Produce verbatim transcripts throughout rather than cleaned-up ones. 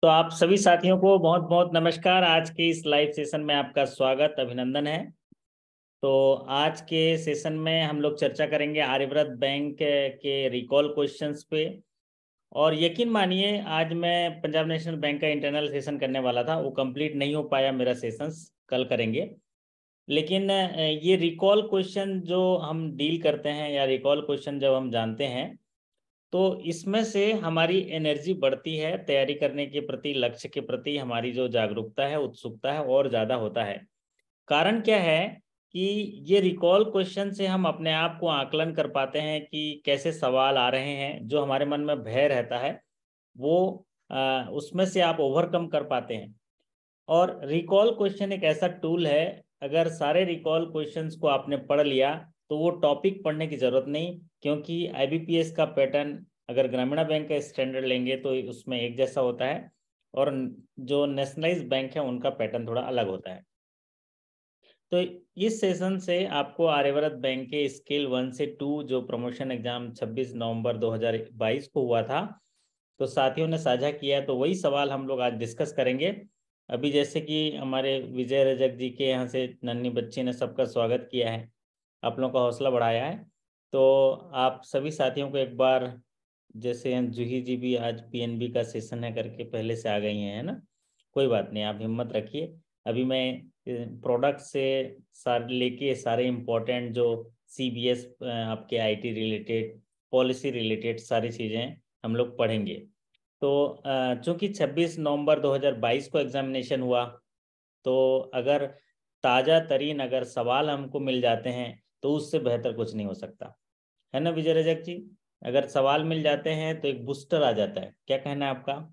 तो आप सभी साथियों को बहुत बहुत नमस्कार। आज के इस लाइव सेशन में आपका स्वागत अभिनंदन है। तो आज के सेशन में हम लोग चर्चा करेंगे आर्यव्रत बैंक के रिकॉल क्वेश्चंस पे। और यकीन मानिए आज मैं पंजाब नेशनल बैंक का इंटरनल सेशन करने वाला था, वो कंप्लीट नहीं हो पाया, मेरा सेशंस कल करेंगे। लेकिन ये रिकॉल क्वेश्चन जो हम डील करते हैं या रिकॉल क्वेश्चन जब हम जानते हैं तो इसमें से हमारी एनर्जी बढ़ती है, तैयारी करने के प्रति, लक्ष्य के प्रति हमारी जो जागरूकता है, उत्सुकता है और ज़्यादा होता है। कारण क्या है कि ये रिकॉल क्वेश्चन से हम अपने आप को आकलन कर पाते हैं कि कैसे सवाल आ रहे हैं। जो हमारे मन में भय रहता है वो आ, उसमें से आप ओवरकम कर पाते हैं। और रिकॉल क्वेश्चन एक ऐसा टूल है, अगर सारे रिकॉल क्वेश्चंस को आपने पढ़ लिया तो वो टॉपिक पढ़ने की जरूरत नहीं, क्योंकि आईबीपीएस का पैटर्न अगर ग्रामीण बैंक का स्टैंडर्ड लेंगे तो उसमें एक जैसा होता है, और जो नेशनलाइज्ड बैंक है उनका पैटर्न थोड़ा अलग होता है। तो इस सेशन से आपको आर्यव्रत बैंक के स्केल वन से टू जो प्रमोशन एग्जाम छब्बीस नवंबर दो हज़ार बाईस को हुआ था, तो साथियों ने साझा किया है, तो वही सवाल हम लोग आज डिस्कस करेंगे। अभी जैसे कि हमारे विजय रजक जी के यहाँ से नन्ही बच्ची ने सबका स्वागत किया है, आप लोगों का हौसला बढ़ाया है। तो आप सभी साथियों को एक बार, जैसे जूही जी भी आज पीएनबी का सेशन है करके पहले से आ गई हैं, है ना, कोई बात नहीं, आप हिम्मत रखिए। अभी मैं प्रोडक्ट से सारे लेके सारे इम्पोर्टेंट जो सीबीएस आपके आईटी रिलेटेड, पॉलिसी रिलेटेड सारी चीज़ें हम लोग पढ़ेंगे। तो चूंकि छब्बीस नवंबर दो हज़ार बाईस को एग्जामिनेशन हुआ, तो अगर ताज़ा तरीन अगर सवाल हमको मिल जाते हैं तो उससे बेहतर कुछ नहीं हो सकता, है ना विजय रजक जी। अगर सवाल मिल जाते हैं तो एक बूस्टर आ जाता है, क्या कहना है आपका?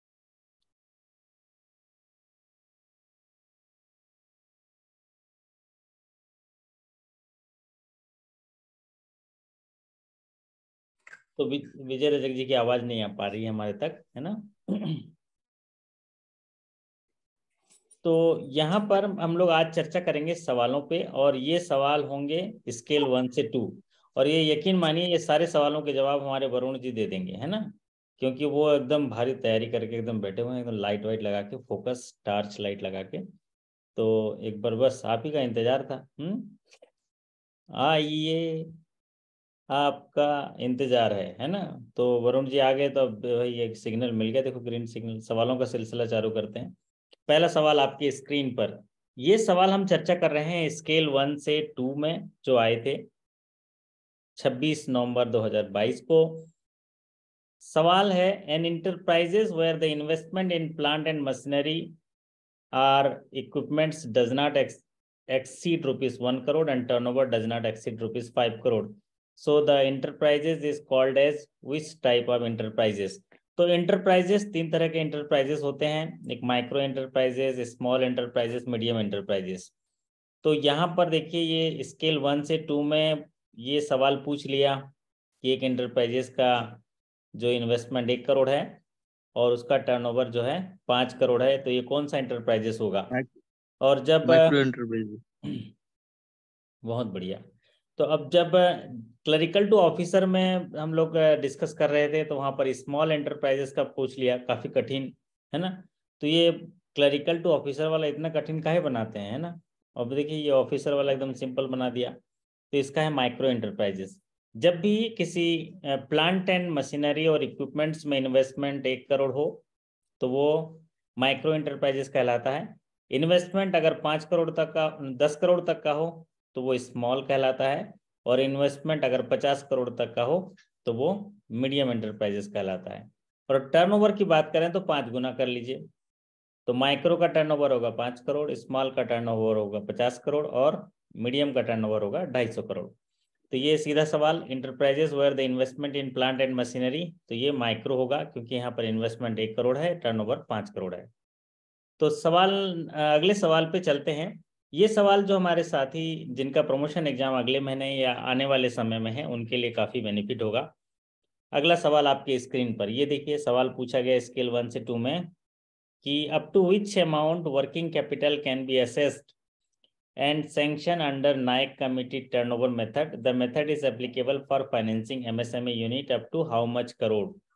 तो विजय रजक जी की आवाज नहीं आ पा रही है हमारे तक, है ना। तो यहाँ पर हम लोग आज चर्चा करेंगे सवालों पे, और ये सवाल होंगे स्केल वन से टू। और ये यकीन मानिए ये सारे सवालों के जवाब हमारे वरुण जी दे देंगे, है ना, क्योंकि वो एकदम भारी तैयारी करके एकदम बैठे हुए हैं, एकदम लाइट वाइट लगा के, फोकस टार्च लाइट लगा के। तो एक बार बस आप ही का इंतजार था। हम्म आइए, आपका इंतजार है है ना। तो वरुण जी आ गए, तो अब भाई एक सिग्नल मिल गया, देखो ग्रीन सिग्नल। सवालों का सिलसिला चालू करते हैं। पहला सवाल आपकी स्क्रीन पर, ये सवाल हम चर्चा कर रहे हैं स्केल वन से टू में जो आए थे छब्बीस नवंबर दो हज़ार बाईस को। सवाल है, an enterprises where the investment in plant and machinery or equipments does not exceed rupees one crore and turnover does not exceed rupees five crore. So the enterprises is called as which type of enterprises? तो enterprises तीन तरह के enterprises होते हैं, एक micro enterprises, small enterprises, medium enterprises. तो यहाँ पर देखिए ये स्केल वन से टू में ये सवाल पूछ लिया कि एक इंटरप्राइजेस का जो इन्वेस्टमेंट एक करोड़ है और उसका टर्नओवर जो है पाँच करोड़ है, तो ये कौन सा इंटरप्राइजेस होगा? और जब माइक्रो एंटरप्राइज। बहुत बढ़िया। तो अब जब क्लरिकल टू ऑफिसर में हम लोग डिस्कस कर रहे थे तो वहां पर स्मॉल एंटरप्राइजेस का पूछ लिया, काफी कठिन, है ना। तो ये क्लरिकल टू ऑफिसर वाला इतना कठिन काहे बनाते हैं, है ना। अब देखिए ये ऑफिसर वाला एकदम सिंपल बना दिया, तो इसका है माइक्रो एंटरप्राइजेस। जब भी किसी प्लांट एंड मशीनरी और इक्विपमेंट्स में इन्वेस्टमेंट एक करोड़ हो तो वो माइक्रो एंटरप्राइजेस कहलाता है। इन्वेस्टमेंट अगर पाँच करोड़ तक का, दस करोड़ तक का हो तो वो स्मॉल कहलाता है, और इन्वेस्टमेंट अगर पचास करोड़ तक का हो तो वो मीडियम एंटरप्राइजेस कहलाता है। और टर्नओवर की बात करें तो पाँच गुना कर लीजिए, तो माइक्रो का टर्नओवर होगा पाँच करोड़, स्मॉल का टर्नओवर होगा पचास करोड़ और मीडियम का टर्नओवर होगा ढाई सौ करोड़। तो ये सीधा सवाल, enterprises where the investment in plant and machinery, तो ये माइक्रो होगा क्योंकि यहाँ पर इन्वेस्टमेंट एक करोड़ है, टर्नओवर पाँच करोड़ है। तो सवाल, अगले सवाल पे चलते हैं। ये सवाल जो हमारे साथी जिनका प्रमोशन एग्जाम अगले महीने या आने वाले समय में है उनके लिए काफ़ी बेनिफिट होगा। अगला सवाल आपकी स्क्रीन पर, ये देखिए सवाल पूछा गया स्केल वन से टू में कि up to which amount working capital can be assessed and sanction under Naik committee turnover method. The method is applicable for financing M S M E unit up to how much crore?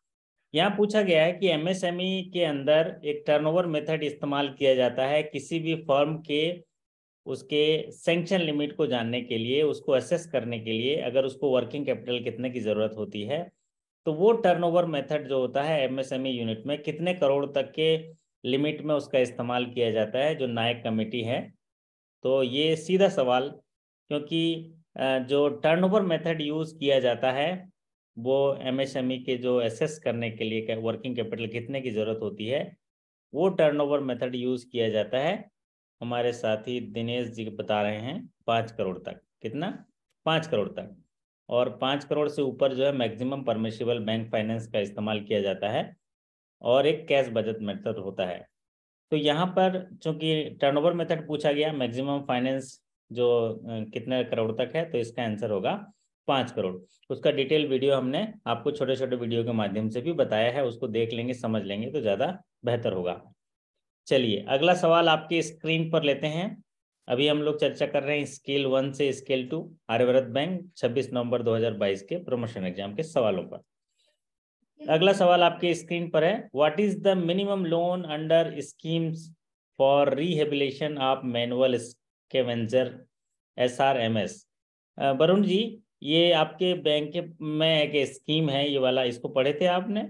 यहाँ पूछा गया है कि MSME के अंदर एक turnover method इस्तेमाल किया जाता है किसी भी फर्म के उसके सैंक्शन लिमिट को जानने के लिए, उसको असेस करने के लिए, अगर उसको वर्किंग कैपिटल कितने की ज़रूरत होती है, तो वो टर्नओवर मेथड जो होता है एमएसएमई यूनिट में कितने करोड़ तक के लिमिट में उसका इस्तेमाल किया जाता है, जो नायक कमेटी है। तो ये सीधा सवाल, क्योंकि जो टर्नओवर मेथड यूज़ किया जाता है वो एमएसएमई के जो एसेस करने के लिए वर्किंग कैपिटल कितने की ज़रूरत होती है, वो टर्नओवर मेथड यूज़ किया जाता है। हमारे साथी दिनेश जी बता रहे हैं पाँच करोड़ तक। कितना? पाँच करोड़ तक। और पाँच करोड़ से ऊपर जो है मैक्सिमम परमिशिबल बैंक फाइनेंस का इस्तेमाल किया जाता है और एक कैश बचत मेथड होता है। तो यहाँ पर चूंकि टर्नओवर मेथड पूछा गया, मैक्सिमम फाइनेंस जो कितने करोड़ तक है, तो इसका आंसर होगा पाँच करोड़। उसका डिटेल वीडियो हमने आपको छोटे छोटे वीडियो के माध्यम से भी बताया है, उसको देख लेंगे, समझ लेंगे तो ज़्यादा बेहतर होगा। चलिए अगला सवाल आपके स्क्रीन पर लेते हैं। अभी हम लोग चर्चा कर रहे हैं स्केल वन से स्केल टू आर्यव्रत बैंक छब्बीस नवंबर दो हज़ार बाईस के प्रमोशन एग्जाम के सवालों पर। अगला सवाल आपके स्क्रीन पर है, what is the minimum loan under schemes for rehabilitation of manual scavenger S R M S. Varun ji, ये आपके बैंक में एक स्कीम है ये वाला, इसको पढ़े थे आपने?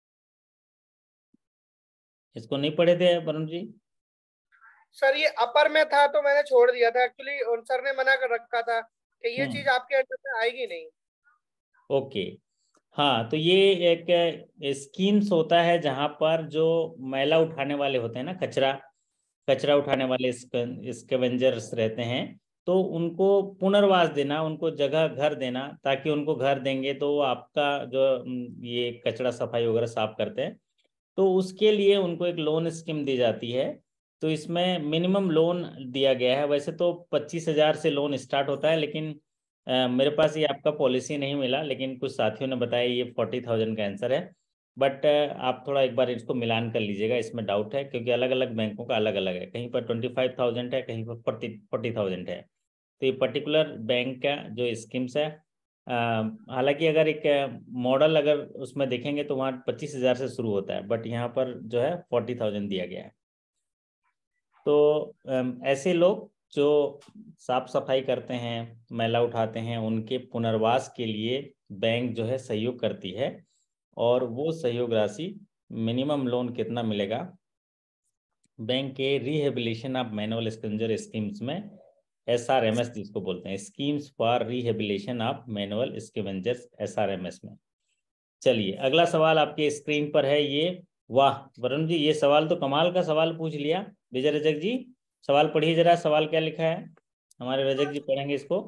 इसको नहीं पढ़े थे वरुण जी? सर ये अपर में था तो मैंने छोड़ दिया था एक्चुअली, सर ने मना कर रखा था कि ये चीज आपके अंडर में आएगी नहीं। ओके, हाँ, तो ये एक स्कीम्स होता है जहां पर जो मैला उठाने वाले होते हैं ना, कचरा कचरा उठाने वाले स्कैवेंजर्स रहते हैं, तो उनको पुनर्वास देना, उनको जगह घर देना, ताकि उनको घर देंगे तो वो आपका जो ये कचरा सफाई वगैरह साफ करते हैं, तो उसके लिए उनको एक लोन स्कीम दी जाती है। तो इसमें मिनिमम लोन दिया गया है। वैसे तो पच्चीस हजार से लोन स्टार्ट होता है, लेकिन आ, मेरे पास ये आपका पॉलिसी नहीं मिला, लेकिन कुछ साथियों ने बताया ये फोर्टी थाउजेंड का आंसर है। बट आप थोड़ा एक बार इसको मिलान कर लीजिएगा, इसमें डाउट है, क्योंकि अलग अलग बैंकों का अलग अलग है, कहीं पर ट्वेंटी फाइव थाउजेंड है, कहीं पर फोर्टी फोर्टी थाउजेंड है। तो ये पर्टिकुलर बैंक का जो स्कीम्स है, हालांकि अगर एक मॉडल अगर उसमें देखेंगे तो वहाँ पच्चीस हजार से शुरू होता है, बट यहाँ पर जो है फोर्टी थाउजेंड दिया गया है। तो ऐसे लोग जो साफ सफाई करते हैं, मैला उठाते हैं, उनके पुनर्वास के लिए बैंक जो है सहयोग करती है, और वो सहयोग राशि मिनिमम लोन कितना मिलेगा बैंक के rehabilitation of manual scavenger schemes में, एस आर एम एस जिसको बोलते हैं, schemes for rehabilitation of manual scavengers S R M S में। चलिए अगला सवाल आपके स्क्रीन पर है ये। वाह वरुण जी, ये सवाल तो कमाल का सवाल पूछ लिया। विजय रजक जी सवाल पढ़िए जरा, सवाल क्या लिखा है? हमारे रजक जी पढ़ेंगे इसको।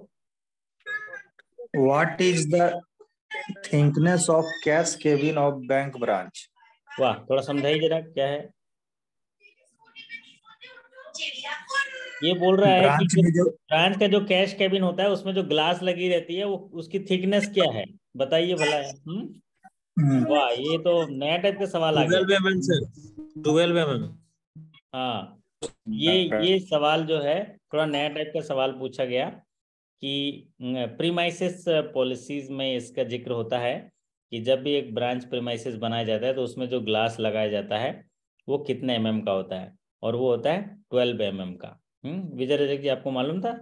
What is the thickness of cash cabin of bank branch? वाह, थोड़ा समझाइए जरा क्या है ये। बोल रहा है कि जो जो ब्रांच का जो कैश कैबिन होता है उसमें जो ग्लास लगी रहती है वो उसकी थिकनेस क्या है, बताइए भला। हम्म वाह, ये तो नया टाइप का सवाल आ गया। Twelve M M sir, twelve M M. हाँ, ये ये सवाल जो है थोड़ा नया टाइप का सवाल पूछा गया कि प्रीमाइसेस पॉलिसीज में इसका जिक्र होता है कि जब भी एक ब्रांच प्रीमाइसेस बनाया जाता है तो उसमें जो ग्लास लगाया जाता है वो कितने एम एम का होता है, और वो होता है ट्वेल्व एम एम का। हम्म विजय रजक जी, आपको मालूम था,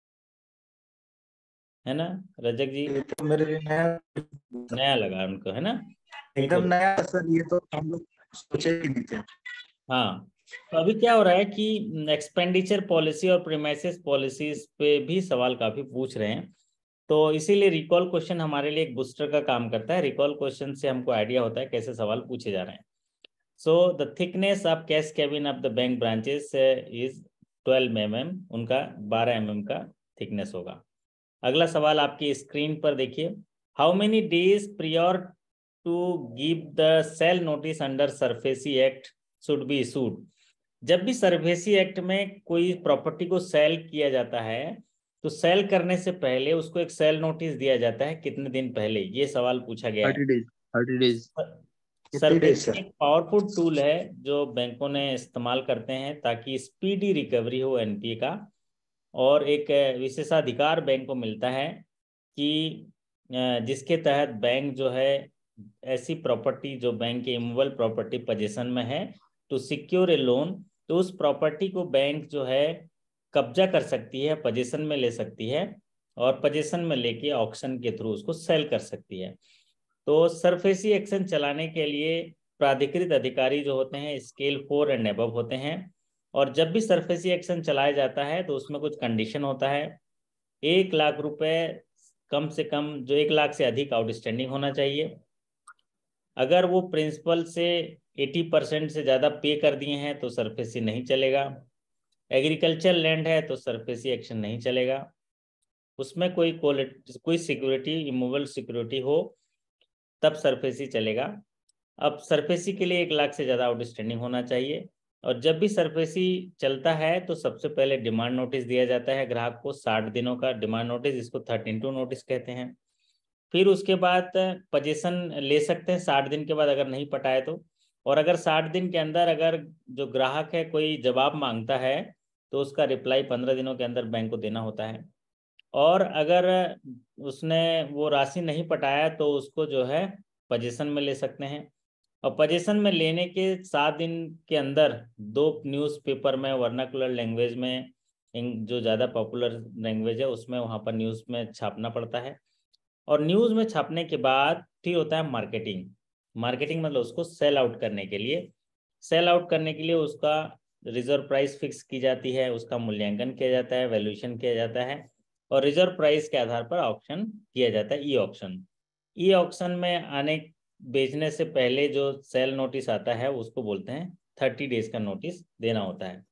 है ना रजक जी? तो मेरे लिए नया नया लगा उनको, है ना? एकदम तो, नया सर, ये तो हम लोग सोचे ही नहीं थे। हाँ, तो अभी क्या हो रहा है कि एक्सपेंडिचर पॉलिसी और प्रीमाइसेस पॉलिसीज पे भी सवाल काफी पूछ रहे हैं, तो इसीलिए रिकॉल क्वेश्चन हमारे लिए एक बूस्टर का काम करता है। रिकॉल क्वेश्चन से हमको आइडिया होता है कैसे सवाल पूछे जा रहे हैं। So the thickness of cash cabin of the bank branches is twelve M M, उनका बारह एम एम का थिकनेस होगा। अगला सवाल आपकी स्क्रीन पर देखिए, how many days prior to give the sale notice under SARFAESI act should be issued. जब भी सरफेसी एक्ट में कोई प्रॉपर्टी को सेल किया जाता है तो सेल करने से पहले उसको एक सेल नोटिस दिया जाता है, कितने दिन पहले, ये सवाल पूछा गया है। Thirty days thirty days SARFAESI एक पावरफुल टूल है जो बैंकों ने इस्तेमाल करते हैं ताकि स्पीडी रिकवरी हो एनपीए का, और एक विशेषाधिकार बैंक को मिलता है कि जिसके तहत बैंक जो है ऐसी प्रॉपर्टी जो बैंक के इमूवेबल प्रॉपर्टी पोजीशन में है टू सिक्योर ए लोन, तो उस प्रॉपर्टी को बैंक जो है कब्जा कर सकती है, पोजीशन में ले सकती है और पोजीशन में लेके ऑक्शन के थ्रू उसको सेल कर सकती है। तो सरफेसी एक्शन चलाने के लिए प्राधिकृत अधिकारी जो होते हैं स्केल फोर एंड अबव होते हैं, और जब भी सरफेसी एक्शन चलाया जाता है तो उसमें कुछ कंडीशन होता है। एक लाख रुपए कम से कम, जो एक लाख से अधिक आउटस्टैंडिंग होना चाहिए। अगर वो प्रिंसिपल से अस्सी परसेंट से ज़्यादा पे कर दिए हैं तो सरफेसी नहीं चलेगा। एग्रीकल्चर लैंड है तो सरफेसी एक्शन नहीं चलेगा। उसमें कोई कोई सिक्योरिटी, इमूवेबल सिक्योरिटी हो तब सरफेसी चलेगा। अब सरफेसी के लिए एक लाख से ज़्यादा आउटस्टैंडिंग होना चाहिए, और जब भी सरफेसी चलता है तो सबसे पहले डिमांड नोटिस दिया जाता है ग्राहक को, साठ दिनों का डिमांड नोटिस, इसको थर्टीन टू नोटिस कहते हैं। फिर उसके बाद पोजीशन ले सकते हैं साठ दिन के बाद अगर नहीं पटाए तो, और अगर साठ दिन के अंदर अगर जो ग्राहक है कोई जवाब मांगता है तो उसका रिप्लाई पंद्रह दिनों के अंदर बैंक को देना होता है। और अगर उसने वो राशि नहीं पटाया तो उसको जो है पोजीशन में ले सकते हैं, और पोजीशन में लेने के सात दिन के अंदर दो न्यूज़पेपर में वर्नाकुलर लैंग्वेज में, जो ज़्यादा पॉपुलर लैंग्वेज है उसमें, वहाँ पर न्यूज़ में छापना पड़ता है। और न्यूज़ में छापने के बाद फिर होता है मार्केटिंग। मार्केटिंग मतलब उसको सेल आउट करने के लिए, सेल आउट करने के लिए उसका रिजर्व प्राइस फिक्स की जाती है, उसका मूल्यांकन किया जाता है, वैल्यूएशन किया जाता है, और रिजर्व प्राइस के आधार पर ऑक्शन किया जाता है, ई ऑक्शन। ई ऑक्शन में आने बेचने से पहले जो सेल नोटिस आता है उसको बोलते हैं थर्टी डेज का नोटिस देना होता है।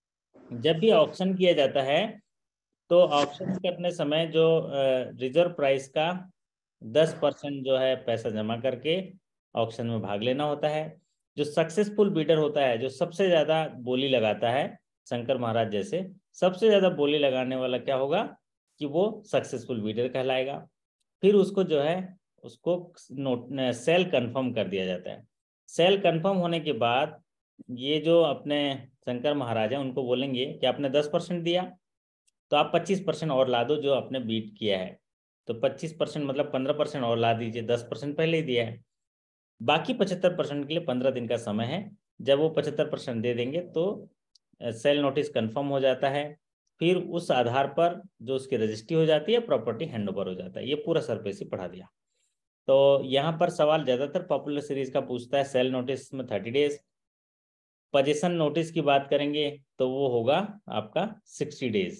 जब भी ऑक्शन किया जाता है तो ऑक्शन करने समय जो रिजर्व प्राइस का दस परसेंट जो है पैसा जमा करके ऑक्शन में भाग लेना होता है। जो सक्सेसफुल बीडर होता है, जो सबसे ज़्यादा बोली लगाता है, शंकर महाराज जैसे सबसे ज़्यादा बोली लगाने वाला क्या होगा कि वो सक्सेसफुल बीडर कहलाएगा। फिर उसको जो है उसको नोट सेल कंफर्म कर दिया जाता है। सेल कंफर्म होने के बाद ये जो अपने शंकर महाराज हैं उनको बोलेंगे कि आपने दस परसेंट दिया तो आप पच्चीस परसेंट और ला दो जो आपने बीट किया है। तो पच्चीस परसेंट मतलब पंद्रह परसेंट और ला दीजिए, दस परसेंट पहले ही दिया है। बाकी पचहत्तर परसेंट के लिए पंद्रह दिन का समय है। जब वो पचहत्तर परसेंट दे देंगे तो सेल नोटिस कंफर्म हो जाता है। फिर उस आधार पर जो उसकी रजिस्ट्री हो जाती है, प्रॉपर्टी हैंडओवर हो जाता है। ये पूरा सरफेसी पढ़ा दिया। तो यहाँ पर सवाल ज़्यादातर पॉपुलर सीरीज का पूछता है सेल नोटिस में थर्टी डेज। पोजीशन नोटिस की बात करेंगे तो वो होगा आपका सिक्सटी डेज।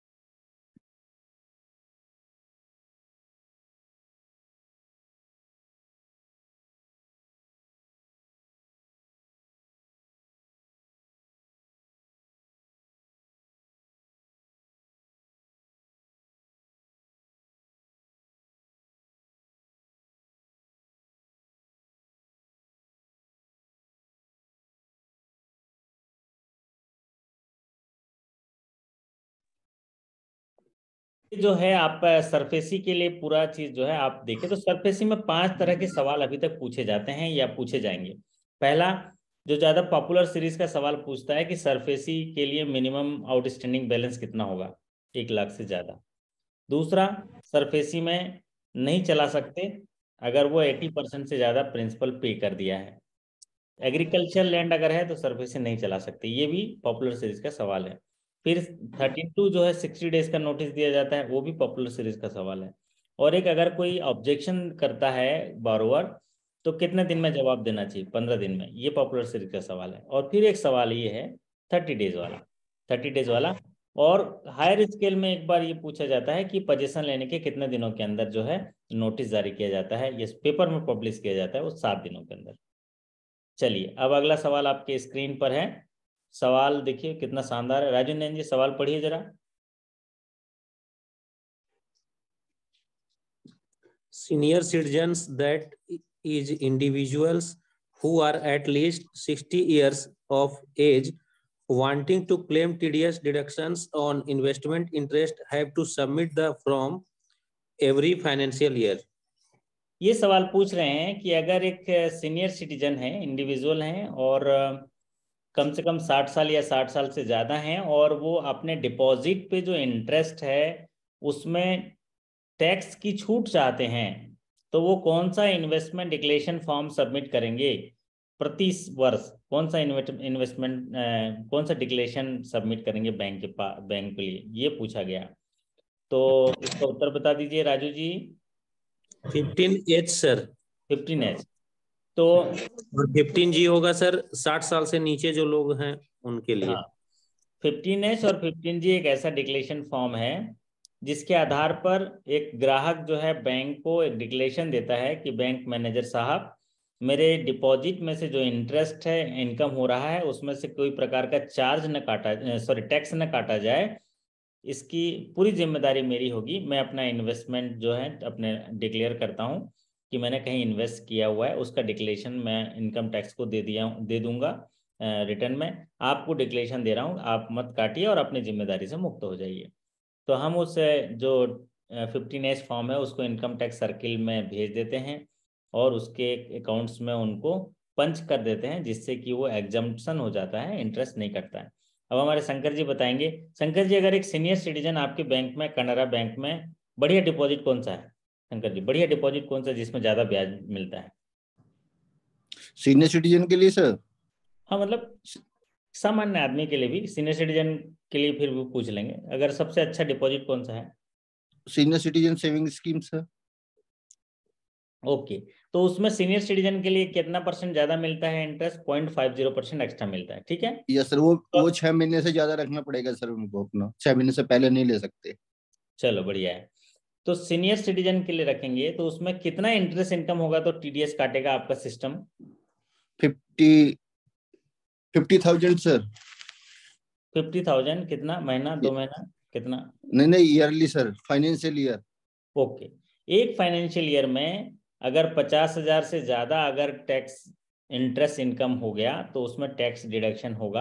जो है आप सरफेसी के लिए पूरा चीज जो है आप देखें तो सरफेसी में पांच तरह के सवाल अभी तक पूछे जाते हैं या पूछे जाएंगे। पहला, जो ज्यादा पॉपुलर सीरीज का सवाल पूछता है कि सरफेसी के लिए मिनिमम आउटस्टैंडिंग बैलेंस कितना होगा, एक लाख से ज्यादा। दूसरा, सरफेसी में नहीं चला सकते अगर वो अस्सी परसेंट से ज्यादा प्रिंसिपल पे कर दिया है। एग्रीकल्चर लैंड अगर है तो सरफेसी नहीं चला सकते, ये भी पॉपुलर सीरीज का सवाल है। फिर थर्टी टू जो है सिक्सटी डेज का नोटिस दिया जाता है, वो भी पॉपुलर सीरीज का सवाल है। और एक, अगर कोई ऑब्जेक्शन करता है बारोवर तो कितने दिन में जवाब देना चाहिए, पंद्रह दिन में, ये पॉपुलर सीरीज का सवाल है। और फिर एक सवाल ये है थर्टी डेज वाला, थर्टी डेज वाला। और हायर स्केल में एक बार ये पूछा जाता है कि पोजीशन लेने के कितने दिनों के अंदर जो है नोटिस जारी किया जाता है, ये पेपर में पब्लिश किया जाता है, वो सात दिनों के अंदर। चलिए, अब अगला सवाल आपके स्क्रीन पर है। सवाल देखिए कितना शानदार है। राजू नैन जी सवाल पढ़िए जरा। Senior citizens, that is individuals who are at least sixty years of age, wanting to claim T D S deductions on investment interest, have to submit the form every financial year. ये सवाल पूछ रहे हैं कि अगर एक senior citizen है, individual हैं और कम से कम साठ साल या साठ साल से ज़्यादा हैं और वो अपने डिपॉजिट पे जो इंटरेस्ट है उसमें टैक्स की छूट चाहते हैं, तो वो कौन सा इन्वेस्टमेंट डिक्लेरेशन फॉर्म सबमिट करेंगे प्रति वर्ष, कौन सा इन्वेस्टमेंट कौन सा डिक्लेरेशन सबमिट करेंगे बैंक के पास, बैंक के लिए, ये पूछा गया। तो इसका उत्तर बता दीजिए Raju ji. Fifteen H sir. Fifteen H. तो और फिफ्टीन जी होगा सर साठ साल से नीचे जो लोग हैं उनके लिए। हाँ, फिफ्टीन एच और फिफ्टीन जी एक ऐसा डिक्लेरेशन फॉर्म है जिसके आधार पर एक ग्राहक जो है बैंक को एक डिक्लेरेशन देता है कि बैंक मैनेजर साहब, मेरे डिपॉजिट में से जो इंटरेस्ट है, इनकम हो रहा है, उसमें से कोई प्रकार का चार्ज न काटा, सॉरी टैक्स न काटा जाए, इसकी पूरी जिम्मेदारी मेरी होगी। मैं अपना इन्वेस्टमेंट जो है अपने डिक्लेयर करता हूँ कि मैंने कहीं इन्वेस्ट किया हुआ है, उसका डिक्लेरेशन मैं इनकम टैक्स को दे दिया दे दूंगा रिटर्न में। आपको डिक्लेरेशन दे रहा हूँ, आप मत काटिए और अपनी जिम्मेदारी से मुक्त हो जाइए। तो हम उस जो फिफ्टीन एच फॉर्म है उसको इनकम टैक्स सर्किल में भेज देते हैं और उसके अकाउंट्स में उनको पंच कर देते हैं, जिससे कि वो एग्जम्पशन हो जाता है, इंटरेस्ट नहीं कटता है। अब हमारे शंकर जी बताएंगे। शंकर जी, अगर एक सीनियर सिटीजन आपके बैंक में, कनारा बैंक में, बढ़िया डिपॉजिट कौन सा है? शंकर जी, बढ़िया डिपॉजिट कौन सा जिसमें ज्यादा ब्याज मिलता है? सीनियर सिटीजन के लिए सर? हाँ, मतलब सामान्य आदमी के लिए भी, सीनियर सिटीजन के लिए फिर भी पूछ लेंगे, अगर सबसे अच्छा डिपॉजिट कौन सा है? Senior citizen saving scheme sir. Okay, तो उसमें सीनियर सिटीजन के लिए कितना परसेंट ज्यादा मिलता है interest? Point five zero percent extra मिलता है, ठीक है। यस सर, वो तो, वो छह महीने से ज्यादा रखना पड़ेगा सर उनको, अपना छह महीने से पहले नहीं ले सकते। चलो बढ़िया है। तो सीनियर सिटीजन के लिए रखेंगे तो उसमें कितना इंटरेस्ट इनकम होगा तो टीडीएस काटेगा आपका system? Fifty fifty thousand sir. Fifty thousand कितना महीना, दो महीना, कितना? नहीं नहीं, yearly sir, financial year. Okay, एक फाइनेंशियल ईयर में अगर पचास हजार से ज्यादा अगर टैक्स इंटरेस्ट इनकम हो गया तो उसमें टैक्स डिडक्शन होगा,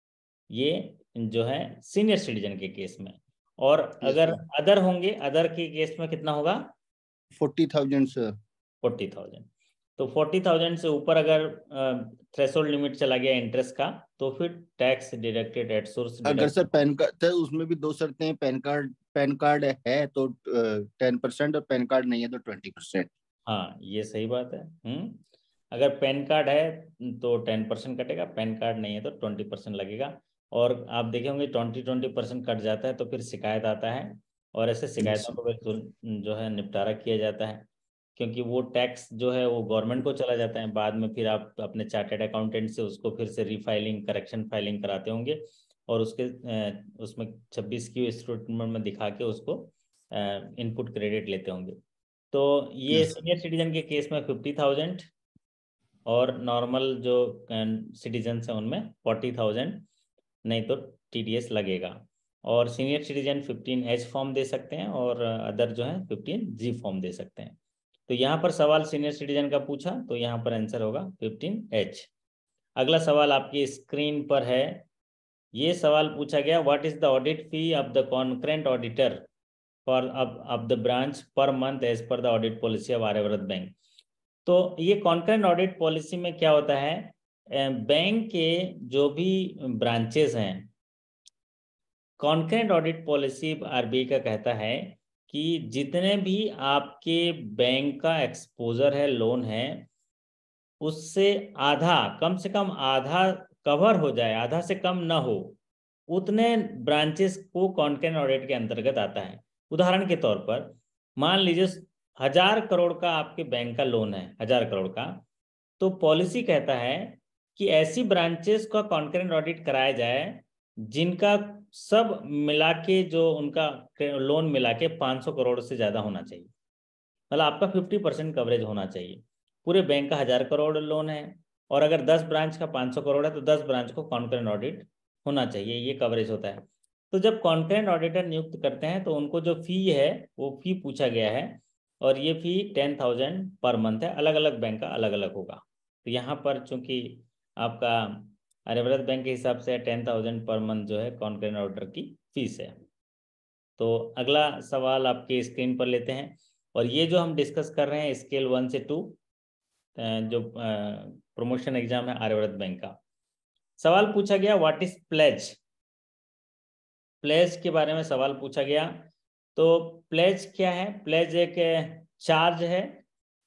ये जो है सीनियर सिटीजन के केस में। और अगर अदर होंगे, अदर के केस में कितना होगा? Forty thousand sir. Forty thousand. तो फोर्टी थाउजेंड से ऊपर अगर थ्रेशोल्ड लिमिट चला गया इंटरेस्ट का तो फिर टैक्स डिडक्टेड एट सोर्स। अगर सर पैन कार्ड, तो उसमें भी दो शर्तें हैं। पैन कार्ड पैन कार्ड है तो टेन परसेंट, और पैन कार्ड नहीं है तो ट्वेंटी परसेंट। हाँ, ये सही बात है। हम्म अगर पैन कार्ड है तो टेन परसेंट कटेगा, पैन कार्ड नहीं है तो ट्वेंटी परसेंट लगेगा। और आप देखे होंगे ट्वेंटी ट्वेंटी परसेंट कट जाता है तो फिर शिकायत आता है, और ऐसे शिकायतों को फिर जो है निपटारा किया जाता है, क्योंकि वो टैक्स जो है वो गवर्नमेंट को चला जाता है। बाद में फिर आप अपने चार्टर्ड अकाउंटेंट से उसको फिर से रीफाइलिंग, करेक्शन फाइलिंग कराते होंगे, और उसके उसमें छब्बीस की स्टेटमेंट में दिखा के उसको इनपुट क्रेडिट लेते होंगे। तो ये सीनियर सिटीजन के केस में फिफ्टी थाउजेंड और नॉर्मल जो सिटीजन्स हैं उनमें फोर्टी थाउजेंड, नहीं तो टीडीएस लगेगा। और senior citizen fifteen H form दे सकते हैं और अदर जो है फिफ्टीन जी फॉर्म दे सकते हैं। तो यहाँ पर सवाल सीनियर सिटीजन का पूछा तो यहाँ पर आंसर होगा फिफ्टीन एच। अगला सवाल आपकी स्क्रीन पर है। ये सवाल पूछा गया, what is the audit fee of the concurrent auditor for of the branch per month as per the audit policy of Aryavrat bank. तो ये कॉन्करेंट ऑडिट पॉलिसी में क्या होता है, बैंक के जो भी ब्रांचेस हैं, कॉन्करेंट ऑडिट पॉलिसी आरबीआई का कहता है कि जितने भी आपके बैंक का एक्सपोजर है, लोन है, उससे आधा, कम से कम आधा कवर हो जाए, आधा से कम ना हो, उतने ब्रांचेस को कॉन्करेंट ऑडिट के अंतर्गत आता है। उदाहरण के तौर पर मान लीजिए हजार करोड़ का आपके बैंक का लोन है, हजार करोड़ का, तो पॉलिसी कहता है कि ऐसी ब्रांचेस का कॉन्करेंट ऑडिट कराया जाए जिनका सब मिला के, जो उनका लोन मिला के पाँच सौ करोड़ से ज्यादा होना चाहिए। मतलब आपका फिफ्टी परसेंट कवरेज होना चाहिए। पूरे बैंक का हजार करोड़ लोन है और अगर दस ब्रांच का पाँच सौ करोड़ है तो दस ब्रांच को कॉन्करेंट ऑडिट होना चाहिए, ये कवरेज होता है। तो जब कॉन्करेंट ऑडिटर नियुक्त करते हैं तो उनको जो फी है वो फी पूछा गया है, और ये fee ten thousand per month है। अलग अलग बैंक का अलग अलग होगा। तो यहाँ पर चूंकि आपका आर्यव्रत बैंक के हिसाब से टेन थाउजेंड पर मंथ जो है कॉन्करेंट ऑडिटर की फीस है। तो अगला सवाल आपके स्क्रीन पर लेते हैं, और ये जो हम डिस्कस कर रहे हैं स्केल वन से टू जो प्रमोशन एग्जाम है आर्यव्रत बैंक का। सवाल पूछा गया, व्हाट इज प्लेज। प्लेज के बारे में सवाल पूछा गया। तो प्लेज क्या है? प्लेज एक चार्ज है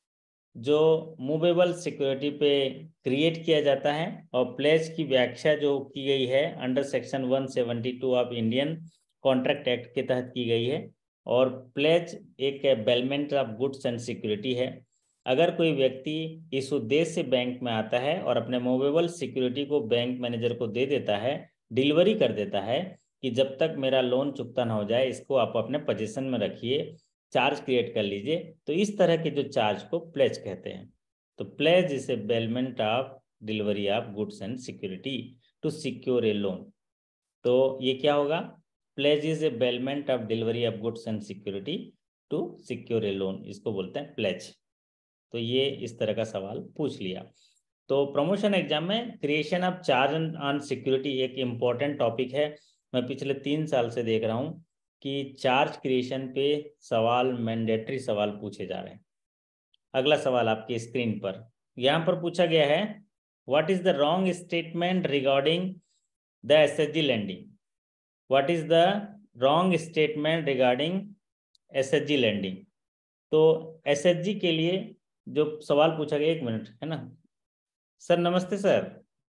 जो मूवेबल सिक्योरिटी पे क्रिएट किया जाता है, और प्लेज की व्याख्या जो की गई है अंडर सेक्शन एक सौ बहत्तर ऑफ इंडियन कॉन्ट्रैक्ट एक्ट के तहत की गई है। और प्लेज एक bailment of goods and security है। अगर कोई व्यक्ति इस उद्देश्य से बैंक में आता है और अपने मूवेबल सिक्योरिटी को बैंक मैनेजर को दे देता है, डिलीवरी कर देता है कि जब तक मेरा लोन चुकता ना हो जाए इसको आप अपने पोजीशन में रखिए, चार्ज क्रिएट कर लीजिए, तो इस तरह के जो चार्ज को प्लेज कहते हैं। तो pledge is a bailment of delivery of goods and security to secure a loan. तो ये क्या होगा? Pledge is a bailment of delivery of goods and security to secure a loan, इसको बोलते हैं प्लेज। तो ये इस तरह का सवाल पूछ लिया। तो प्रमोशन एग्जाम में creation of charge on security एक इम्पॉर्टेंट टॉपिक है। मैं पिछले तीन साल से देख रहा हूँ कि चार्ज क्रिएशन पे सवाल, मैंडेटरी सवाल पूछे जा रहे हैं। अगला सवाल आपकी स्क्रीन पर यहाँ पर पूछा गया है, what is the wrong statement regarding the SHG lending? What is the wrong statement regarding SHG lending? तो एसएचजी के लिए जो सवाल पूछा गया, एक मिनट है ना सर, नमस्ते सर।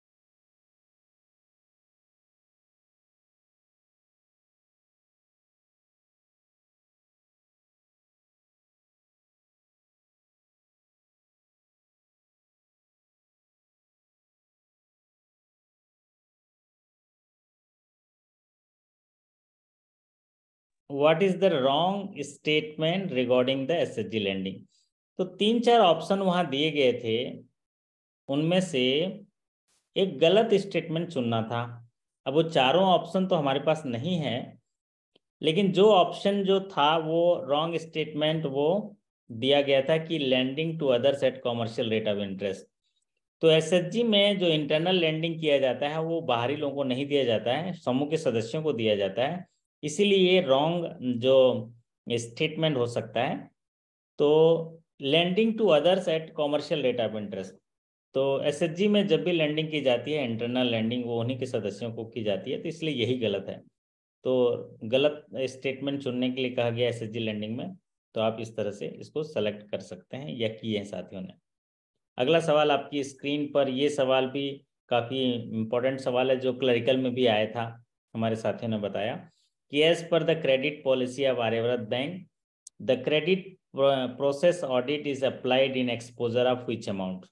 What is the wrong statement regarding the SHG lending? तो तीन चार ऑप्शन वहां दिए गए थे, उनमें से एक गलत स्टेटमेंट चुनना था। अब वो चारों ऑप्शन तो हमारे पास नहीं है, लेकिन जो ऑप्शन जो था वो रॉन्ग स्टेटमेंट वो दिया गया था कि lending to others at commercial rate of interest. तो एसएचजी में जो इंटरनल लैंडिंग किया जाता है वो बाहरी लोगों को नहीं दिया जाता है, समूह के सदस्यों को दिया जाता है, इसीलिए ये रॉन्ग जो स्टेटमेंट हो सकता है। तो lending to others at commercial rate of interest, तो एसएचजी में जब भी लैंडिंग की जाती है इंटरनल लैंडिंग वो उन्हीं के सदस्यों को की जाती है, तो इसलिए यही गलत है। तो गलत स्टेटमेंट चुनने के लिए कहा गया एसएचजी लैंडिंग में, तो आप इस तरह से इसको सेलेक्ट कर सकते हैं या किए हैं साथियों ने। अगला सवाल आपकी स्क्रीन पर, ये सवाल भी काफ़ी इम्पोर्टेंट सवाल है जो क्लरिकल में भी आया था, हमारे साथियों ने बताया कि as per the credit policy of Aryavrat bank the credit process audit is applied in exposure of which amount?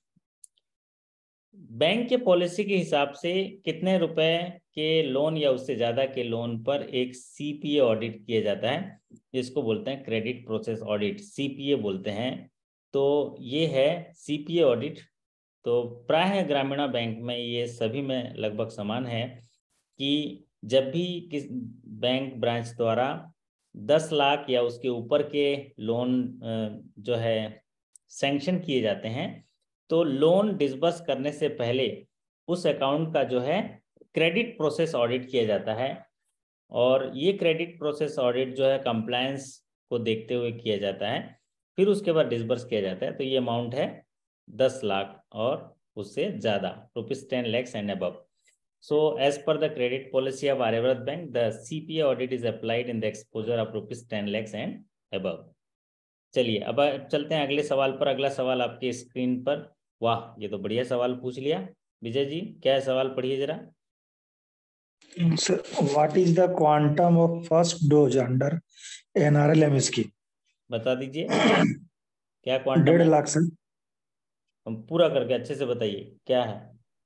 Bank के पॉलिसी के हिसाब से कितने रुपए के लोन या उससे ज़्यादा के लोन पर एक सीपीए ऑडिट किया जाता है, जिसको बोलते हैं क्रेडिट प्रोसेस ऑडिट, सीपीए बोलते हैं। तो ये है सीपीए ऑडिट। तो प्रायः ग्रामीण बैंक में ये सभी में लगभग समान है कि जब भी किस बैंक ब्रांच द्वारा दस लाख या उसके ऊपर के लोन जो है सैंक्शन किए जाते हैं, तो लोन डिसबर्स करने से पहले उस अकाउंट का जो है क्रेडिट प्रोसेस ऑडिट किया जाता है। और ये क्रेडिट प्रोसेस ऑडिट जो है कंप्लायंस को देखते हुए किया जाता है, फिर उसके बाद डिसबर्स किया जाता है। तो ये अमाउंट है दस लाख और उससे ज़्यादा, rupees ten lakhs and above. So as per the credit policy of Aryavrat Bank, the C P A audit is applied in the exposure of rupees ten lakhs and above. चलिए अब चलते हैं अगले सवाल पर। अगला सवाल आपके स्क्रीन पर, वाह ये तो बढ़िया सवाल पूछ लिया। विजय जी क्या है सवाल, पढ़िए जरा। Sir, what is the quantum of first dose under N R L M scheme? बता दीजिए क्या क्वांटम डेढ़ है? लाख सर। हम पूरा करके अच्छे से बताइए क्या है।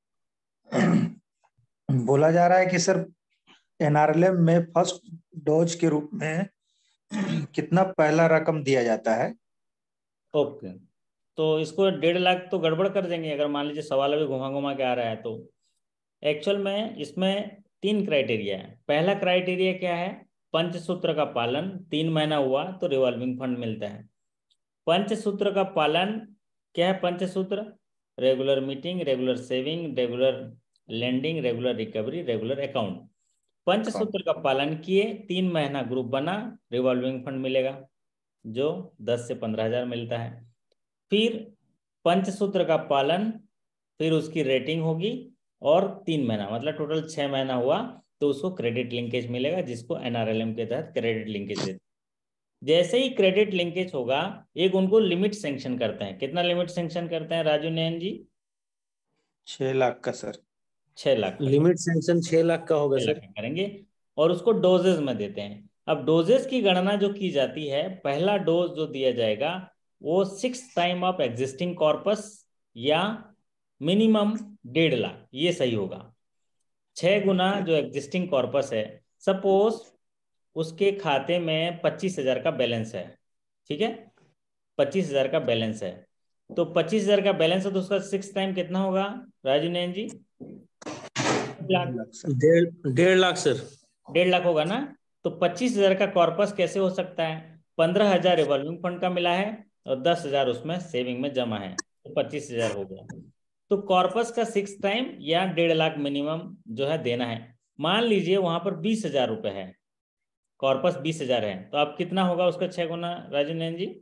बोला जा रहा है कि सर एनआरएलएम में फर्स्ट डोज के रूप में कितना पहला रकम दिया जाता है। ओके, तो इसको डेढ़ लाख तो गड़बड़ कर देंगे अगर मान लीजिए सवाल अभी घुमा घुमा के आ रहा है। तो एक्चुअल में इसमें तीन क्राइटेरिया है। पहला क्राइटेरिया क्या है? पंचसूत्र का पालन, तीन महीना हुआ तो रिवॉल्विंग फंड मिलता है। पंचसूत्र का पालन क्या है? पंचसूत्र regular meeting, regular saving, regular lending, regular recovery, regular account. पंचसूत्र का पालन किए, तीन महीना ग्रुप बना, रिवॉल्विंग फंड मिलेगा जो दस से पंद्रह हजार मिलता है। फिर पंचसूत्र का पालन, फिर उसकी रेटिंग होगी और तीन महीना मतलब टोटल छह महीना हुआ तो उसको क्रेडिट लिंकेज मिलेगा, जिसको एनआरएलएम के तहत क्रेडिट लिंकेज देते हैं। जैसे ही क्रेडिट लिंकेज होगा, एक उनको लिमिट सैंक्शन करते हैं। कितना लिमिट सैंक्शन करते हैं राजू नयन जी? छह लाख का सर। छह लाख का। लिमिट सैंक्शन छह लाख का होगा छह लाख सर। का करेंगे और उसको डोजेज में देते हैं। अब डोजेज की गणना जो की जाती है, पहला डोज जो दिया जाएगा वो six time of existing corpus या मिनिमम डेढ़ लाख, ये सही होगा। छह गुना जो एग्जिस्टिंग कॉर्पस है, सपोज उसके खाते में पच्चीस हजार का बैलेंस है, ठीक है, पच्चीस हजार का बैलेंस है, तो पच्चीस हजार का बैलेंस है तो उसका सिक्स टाइम कितना होगा राजू नयन जी? लाख। डेढ़ डेढ़ लाख सर। डेढ़ लाख होगा ना। तो पच्चीस हजार का कॉर्पस कैसे हो सकता है? पंद्रह हजार रिवॉल्विंग फंड का मिला है और दस हजार उसमें सेविंग में जमा है, तो पच्चीस हजार हो गया। तो कॉर्पस का सिक्स टाइम या डेढ़ लाख मिनिमम जो है देना है। मान लीजिए वहां पर बीस हजार रुपए है, कॉर्पस बीस हजार है, तो अब कितना होगा उसका छह गुना राजू नयन जी?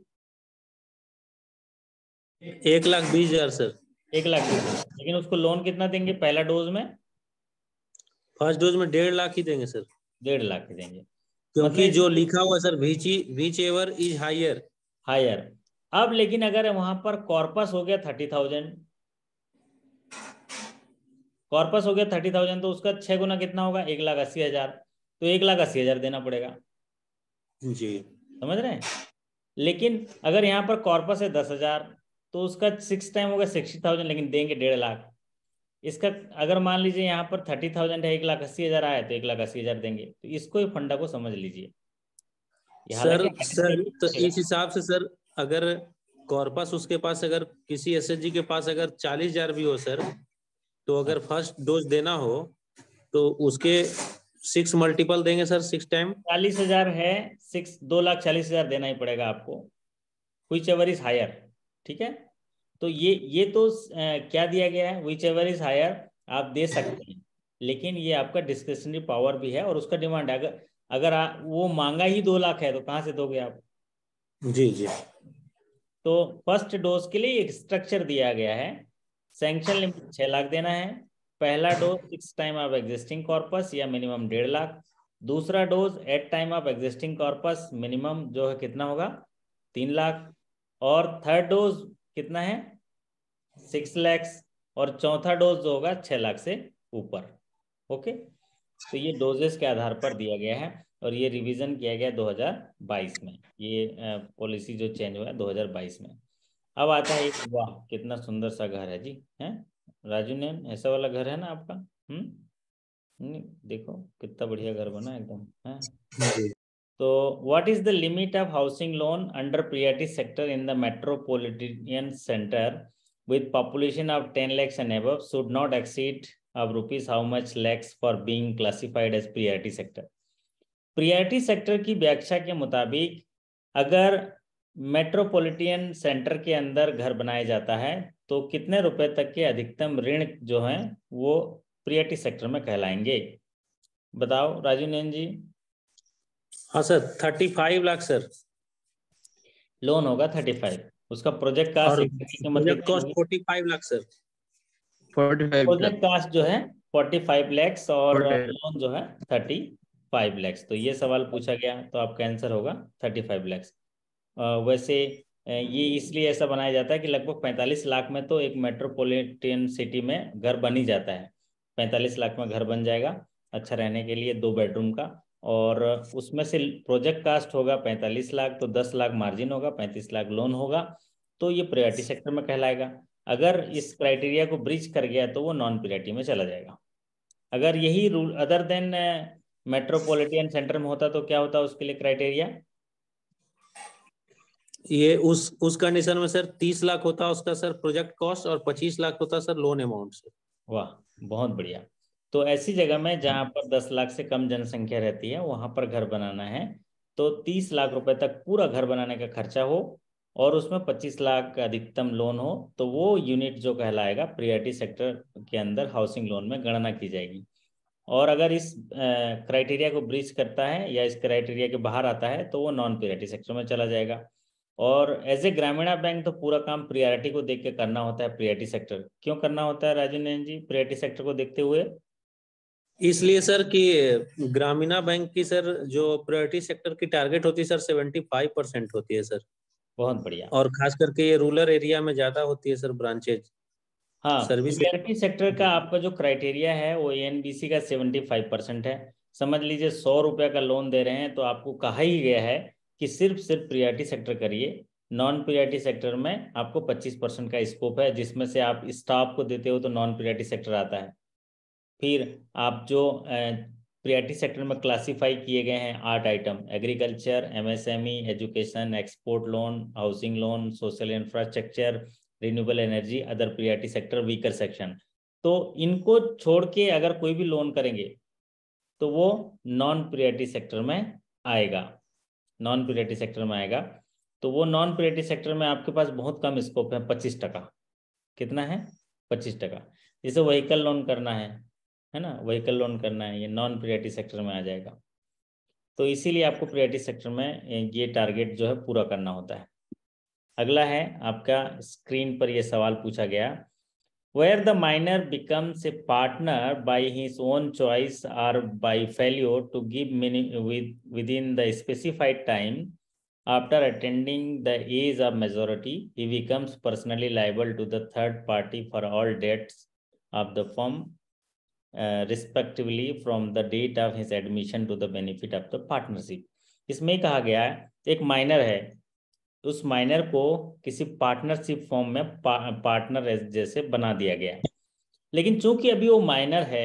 एक लाख बीस हजार सर। एक लाख बीस हजार। लेकिन उसको लोन कितना देंगे पहला डोज में? फर्स्ट डोज में डेढ़ लाख ही देंगे सर, डेढ़ लाख ही देंगे। क्योंकि मतलब जो लिखा हुआ sir which whichever is higher. Higher. अब लेकिन अगर वहां पर कॉर्पस हो गया थर्टी थाउजेंड, कॉर्पस हो गया थर्टी थाउजेंड, तो उसका छह गुना कितना होगा? एक लाख अस्सी हजार। तो एक लाख अस्सी हजार देना पड़ेगा, जी समझ रहे हैं? लेकिन अगर यहाँ पर कॉर्पस है दस हजार, तो उसका सिक्स टाइम होगा सिक्सटी थाउजेंड, लेकिन देंगे डेढ़ लाख। इसका अगर मान लीजिए यहाँ पर थर्टी थाउजेंड है, एक लाख अस्सी हजार आया, तो एक लाख अस्सी हजार देंगे। तो इसको ही फंडा को समझ लीजिए। ये सर। हालांकि सर तो इस हिसाब से सर, अगर कॉर्पस उसके पास, अगर किसी एसएचजी के पास अगर चालीस हजार भी हो सर, तो अगर फर्स्ट डोज देना हो तो उसके सिक्स मल्टीपल देंगे सर, सिक्स टाइम। चालीस हजार है, सिक्स दो लाख चालीस हजार देना ही पड़ेगा आपको, व्हिच एवर इज हायर, ठीक है। तो ये ये तो अ, क्या दिया गया है, व्हिच एवर इज हायर आप दे सकते हैं, लेकिन ये आपका डिस्क्रिशनरी पावर भी है और उसका डिमांड है। अगर अगर आ, वो मांगा ही दो लाख है तो कहाँ से दोगे आप? जी जी। तो फर्स्ट डोज के लिए एक स्ट्रक्चर दिया गया है। सैंक्शन लिमिट छह लाख देना है, पहला dose six time of existing corpus या मिनिमम डेढ़ लाख, दूसरा dose eight time of existing corpus minimum जो है कितना होगा? तीन लाख, और थर्ड डोज कितना है? सिक्स लैक्स, और चौथा डोज जो होगा छह लाख से ऊपर। ओके, तो ये डोजेस के आधार पर दिया गया है और ये रिवीजन किया गया दो हज़ार बाईस में। ये पॉलिसी जो चेंज हुआ है दो हज़ार बाईस में। अब आता है एक, वाह कितना सुंदर सा घर है जी, हैं राजू ने? ऐसा वाला घर है ना आपका? हम्म, देखो कितना बढ़िया घर बना एकदम है। तो what is the limit of housing loan under priority sector in the metropolitan centre with population of ten lakhs and above should not exceed of rupees how much lakhs for being classified as priority sector? priority sector की व्याख्या के मुताबिक अगर metropolitan centre के अंदर घर बनाया जाता है तो कितने रुपए तक के अधिकतम ऋण जो हैं वो प्रियरिटी सेक्टर में कहलाएंगे? बताओ राजू नयन जी। हाँ sir, thirty five lakh sir. Loan होगा थर्टी फाइव, उसका project cost project cost forty five lakh sir. Project cost जो है फोर्टी फाइव लैक्स और लोन जो है थर्टी फाइव लैक्स। तो ये सवाल पूछा गया तो आपका आंसर होगा थर्टी फाइव लैक्स। वैसे ये इसलिए ऐसा बनाया जाता है कि लगभग पैंतालीस लाख में तो एक मेट्रोपॉलिटन सिटी में घर बन ही जाता है। पैंतालीस लाख में घर बन जाएगा अच्छा रहने के लिए, दो बेडरूम का, और उसमें से प्रोजेक्ट कास्ट होगा पैंतालीस लाख, तो दस लाख मार्जिन होगा, पैंतीस लाख लोन होगा, तो ये प्रायोरिटी सेक्टर में कहलाएगा। अगर इस क्राइटेरिया को ब्रीच कर गया तो वो नॉन प्रायोरिटी में चला जाएगा। अगर यही rule other than metropolitan centre में होता तो क्या होता उसके लिए क्राइटेरिया? ये उस उस कंडीशन में सर तीस लाख होता उसका सर प्रोजेक्ट कॉस्ट और पच्चीस लाख होता सर लोन अमाउंट सर। वाह बहुत बढ़िया। तो ऐसी जगह में जहां पर दस लाख से कम जनसंख्या रहती है वहां पर घर बनाना है तो तीस लाख रुपए तक पूरा घर बनाने का खर्चा हो और उसमें पच्चीस लाख का अधिकतम लोन हो, तो वो यूनिट जो कहलाएगा प्रायोरिटी सेक्टर के अंदर हाउसिंग लोन में गणना की जाएगी। और अगर इस क्राइटेरिया को ब्रीच करता है या इस क्राइटेरिया के बाहर आता है तो वो नॉन प्रायोरिटी सेक्टर में चला जाएगा। और एज ए ग्रामीणा बैंक तो पूरा काम प्रायोरिटी को देख के करना होता है। प्रायोरिटी सेक्टर क्यों करना होता है राजू नयन जी प्रायोरिटी सेक्टर को देखते हुए? इसलिए सर कि ग्रामीणा बैंक की सर जो प्रायोरिटी सेक्टर की टारगेट होती है सर सेवेंटी फाइव परसेंट होती है सर। बहुत बढ़िया। और खास करके ये रूरल एरिया में ज्यादा होती है सर ब्रांचेज। हाँ, सर्विस प्रायोरिटी सेक्टर का आपका जो क्राइटेरिया है वो एएनबीसी का सेवेंटी फाइव परसेंट है। समझ लीजिए सौ रुपये का लोन दे रहे हैं तो आपको कहा ही गया है कि सिर्फ सिर्फ प्रायोरिटी सेक्टर करिए। नॉन प्रायोरिटी सेक्टर में आपको पच्चीस परसेंट का स्कोप है, जिसमें से आप स्टाफ को देते हो तो नॉन प्रायोरिटी सेक्टर आता है। फिर आप जो प्रायोरिटी सेक्टर में क्लासिफाई किए गए हैं आठ item, agriculture, MSME, education, export loan, housing loan, social infrastructure, renewable energy, other priority sector, weaker section, तो इनको छोड़ के अगर कोई भी लोन करेंगे तो वो नॉन प्रायोरिटी सेक्टर में आएगा। नॉन प्रायोरिटी सेक्टर में आएगा तो वो नॉन प्रायोरिटी सेक्टर में आपके पास बहुत कम स्कोप है, पच्चीस टका। कितना है? पच्चीस टका। जैसे व्हीकल लोन करना है है ना, व्हीकल लोन करना है, ये नॉन प्रायोरिटी सेक्टर में आ जाएगा। तो इसीलिए आपको प्रायोरिटी सेक्टर में ये टारगेट जो है पूरा करना होता है। अगला है आपका, स्क्रीन पर ये सवाल पूछा गया, where the minor becomes a partner by his own choice और by failure to give within the specified time after attending the age of majority, he becomes personally liable to the third party for all debts of the firm respectively from the date of his admission to the benefit of the partnership. इसमें कहा गया है एक minor है, उस minor को किसी partnership form में पा, पार्टनर जैसे बना दिया गया है। लेकिन चूंकि अभी वो माइनर है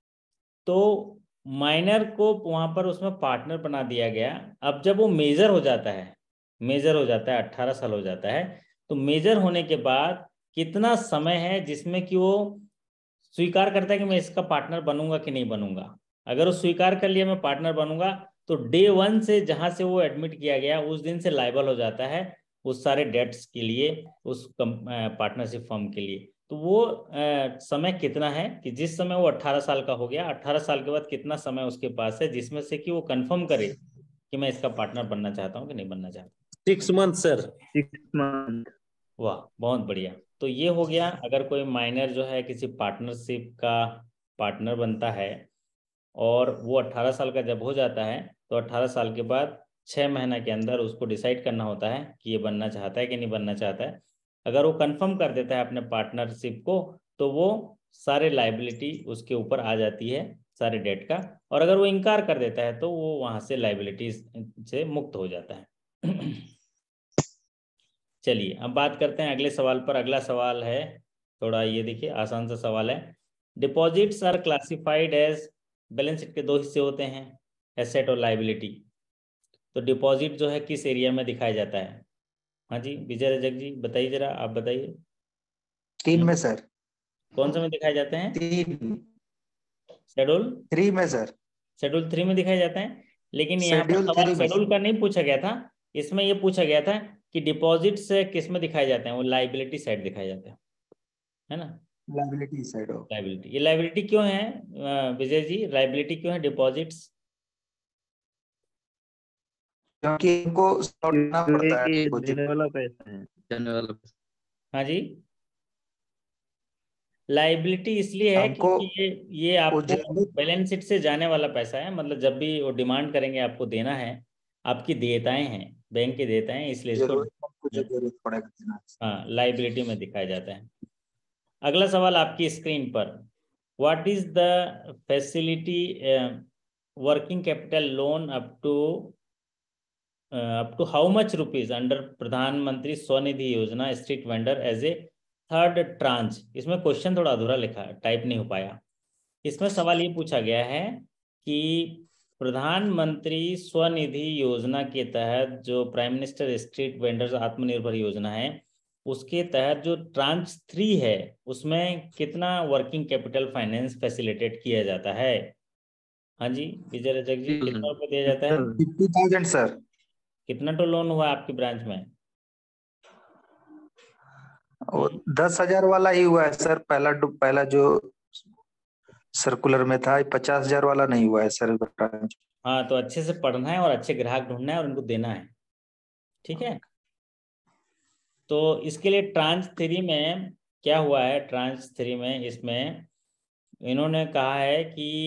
तो माइनर को वहां पर उसमें पार्टनर बना दिया गया। अब जब वो मेजर हो जाता है, मेजर हो जाता है, अट्ठारह साल हो जाता है, तो मेजर होने के बाद कितना समय है जिसमें कि वो स्वीकार करता है कि मैं इसका पार्टनर बनूंगा कि नहीं बनूंगा। अगर वो स्वीकार कर लिया मैं पार्टनर बनूंगा तो डे वन से जहां से वो एडमिट किया गया उस दिन से लायबल हो जाता है उस सारे डेट्स के लिए, उस पार्टनरशिप फर्म के लिए। तो वो आ, समय कितना है कि जिस समय वो अट्ठारह साल का हो गया, अट्ठारह साल के बाद कितना समय उसके पास है जिसमें से कि वो कंफर्म करे कि मैं इसका पार्टनर बनना चाहता हूँ कि नहीं बनना चाहता। Six month sir. Six month. वाह, बहुत बढ़िया। तो ये हो गया, अगर कोई माइनर जो है किसी पार्टनरशिप का पार्टनर बनता है और वो अट्ठारह साल का जब हो जाता है तो अट्ठारह साल के बाद छः महीना के अंदर उसको डिसाइड करना होता है कि ये बनना चाहता है कि नहीं बनना चाहता है। अगर वो कंफर्म कर देता है अपने पार्टनरशिप को तो वो सारे लाइबिलिटी उसके ऊपर आ जाती है सारे डेट का, और अगर वो इनकार कर देता है तो वो वहाँ से लाइबिलिटी से मुक्त हो जाता है। चलिए अब बात करते हैं अगले सवाल पर। अगला सवाल है थोड़ा, ये देखिए आसान सा सवाल है। Deposits are classified as, balance sheet के दो हिस्से होते हैं, एसेट और लाइबिलिटी। तो डिपॉजिट जो है किस एरिया में दिखाया जाता है? हाँ जी विजय रजक जी बताइए जरा, आप बताइए। तीन में सर। कौन सा में दिखाए जाते हैं? तीन। शेड्यूल थ्री में सर। शेड्यूल थ्री में दिखाए जाते हैं। लेकिन यहाँ पर शेड्यूल सवाल थ्री में शेड्यूल सर। का नहीं पूछा गया था, इसमें ये पूछा गया था कि डिपॉजिट्स किस में दिखाए जाते हैं? वो लाइबिलिटी साइड दिखाए जाते हैं, है ना, लाइबिलिटी साइड हो। लाइबिलिटी। ये लाइबिलिटी क्यों है विजय जी, लाइबिलिटी क्यों है डिपॉजिट्स? क्योंकि इनको करना पड़ता है ये डिपॉजिट। देने वाला पैसा है। जाने वाला पैसा। हाँ जी, लाइबिलिटी इसलिए है हमको क्योंकि ये ये वो आपको जब बैलेंस शीट से जाने वाला पैसा है। मतलब जब भी वो डिमांड करेंगे आपको देना है, आपकी देयताएं हैं, बैंक की देयताएं हैं, इसलिए इसको जरूरतमंद को जो जरूरत पड़ेगा देना। हाँ लाइबिलिटी में दिखाया जाता है। अगला सवाल आपकी स्क्रीन पर, what is the facility working capital loan up to up to how much rupees under Pradhan Mantri SVANidhi Yojana street vendor as a third tranche. इसमें क्वेश्चन थोड़ा अधूरा लिखा है, टाइप नहीं हो पाया। इसमें सवाल ये पूछा गया है कि प्रधानमंत्री स्वनिधि योजना के तहत जो प्राइम मिनिस्टर स्ट्रीट वेंडर्स आत्मनिर्भर योजना है उसके तहत जो ट्रांच थ्री है उसमें कितना वर्किंग कैपिटल फाइनेंस फैसिलिटेट किया जाता है? हाँ जी विजय रजक जी, कितना रुपये दिया जाता है? Fifty thousand sir. कितना तो लोन हुआ आपकी ब्रांच में? वो दस हजार वाला ही हुआ है सर। पहला पहला जो सर्कुलर में था, पचास हजार वाला नहीं हुआ है सर। हाँ तो अच्छे से पढ़ना है और अच्छे ग्राहक ढूंढना है और उनको देना है, ठीक है। तो इसके लिए ट्रांच थ्री में क्या हुआ है, ट्रांच थ्री में इसमें इन्होंने कहा है कि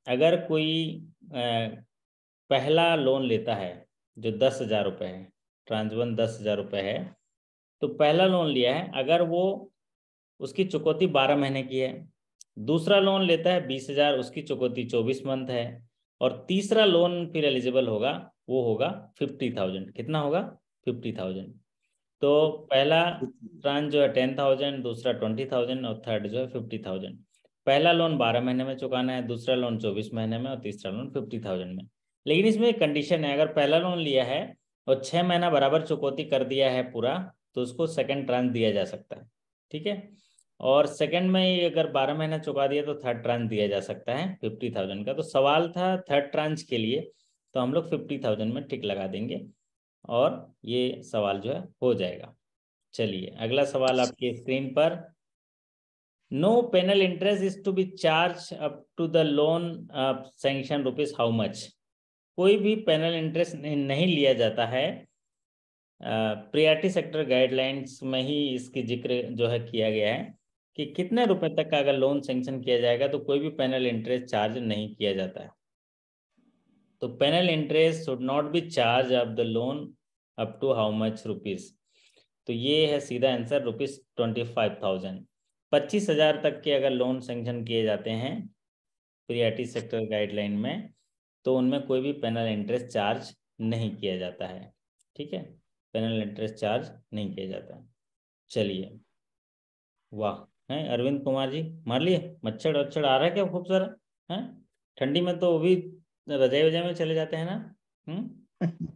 अगर कोई आ, पहला लोन लेता है जो दस हजार रुपये है, ट्रांच वन दस हजार रुपये है, तो पहला लोन लिया है, अगर वो उसकी चुकौती बारह महीने की है, दूसरा लोन लेता है बीस हजार, उसकी चुकौती चौबीस मंथ है, और तीसरा लोन फिर एलिजिबल होगा, वो होगा फिफ्टी थाउजेंड। कितना होगा? Fifty thousand. तो पहला ट्रांच जो है टेन थाउजेंड, दूसरा ट्वेंटी थाउजेंड और थर्ड जो है फिफ्टी थाउजेंड। पहला लोन बारह महीने में चुकाना है, दूसरा लोन चौबीस महीने में और तीसरा लोन फिफ्टी थाउजेंड में। लेकिन इसमें एक कंडीशन है, अगर पहला लोन लिया है और छः महीना बराबर चुकौती कर दिया है पूरा, तो उसको सेकेंड ट्रांच दिया जा सकता है। ठीक है। और सेकंड में ही अगर बारह महीना चुका दिया तो थर्ड ट्रांच दिया जा सकता है फिफ्टी थाउजेंड का। तो सवाल था थर्ड ट्रांच के लिए, तो हम लोग फिफ्टी थाउजेंड में टिक लगा देंगे और ये सवाल जो है हो जाएगा। चलिए अगला सवाल आपके स्क्रीन पर। No penal interest is to be charge up to the loan sanction rupees how much. कोई भी पेनल इंटरेस्ट नहीं लिया जाता है, प्रियॉरिटी सेक्टर गाइडलाइंस में ही इसकी जिक्र जो है किया गया है कि कितने रुपए तक का अगर लोन सैंक्शन किया जाएगा तो कोई भी पेनल इंटरेस्ट चार्ज नहीं किया जाता है। तो penal interest should not be charge of the loan up to how much rupees. तो ये है सीधा answer, rupees twenty five thousand. पच्चीस हजार तक के अगर लोन सैंक्शन किए जाते हैं प्रियॉरिटी सेक्टर गाइडलाइन में, तो उनमें कोई भी पेनल इंटरेस्ट चार्ज नहीं किया जाता है। ठीक है, पेनल इंटरेस्ट चार्ज नहीं किया जाता है। चलिए, वाह हैं अरविंद कुमार जी, मार लिए। मच्छर वच्छर आ रहा है क्या खूब सारा? हैं ठंडी में तो वो भी रजाई वजाई में चले जाते हैं ना। हम्म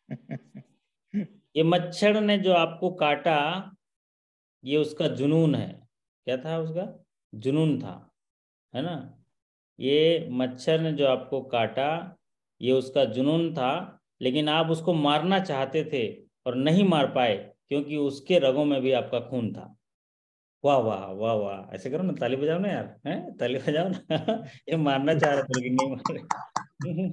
ये मच्छर ने जो आपको काटा, ये उसका जुनून है। क्या था उसका? जुनून था, है ना। ये मच्छर ने जो आपको काटा, ये उसका जुनून था, लेकिन आप उसको मारना चाहते थे और नहीं मार पाए क्योंकि उसके रगों में भी आपका खून था। वाह वाह वाह वाह, ऐसे करो ना, ताली बजाओ ना यार, हैं ताली बजाओ ना। ये मारना चाह रहे थे लेकिन नहीं मारे।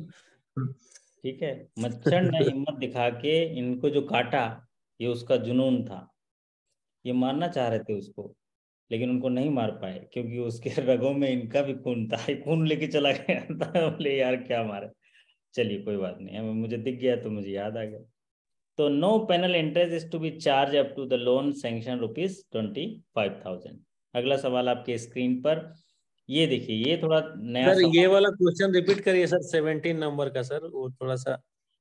ठीक है, मच्छर ने हिम्मत दिखा के इनको जो काटा, ये उसका जुनून था। ये मारना चाह रहे थे उसको, लेकिन उनको नहीं मार पाए क्योंकि उसके रगों में इनका भी खून था। ये खून लेके चला गया था। बोले यार क्या मारे। चलिए कोई बात नहीं, हमें मुझे दिख गया तो मुझे याद आ गया। तो no penal interest is to be charge up to the loan sanction rupees twenty five thousand. अगला सवाल आपके स्क्रीन पर, ये देखिए, ये थोड़ा नया सर सवाल। ये वाला क्वेश्चन रिपीट करिए सर, सेवनटीन नंबर का सर, वो थोड़ा सा।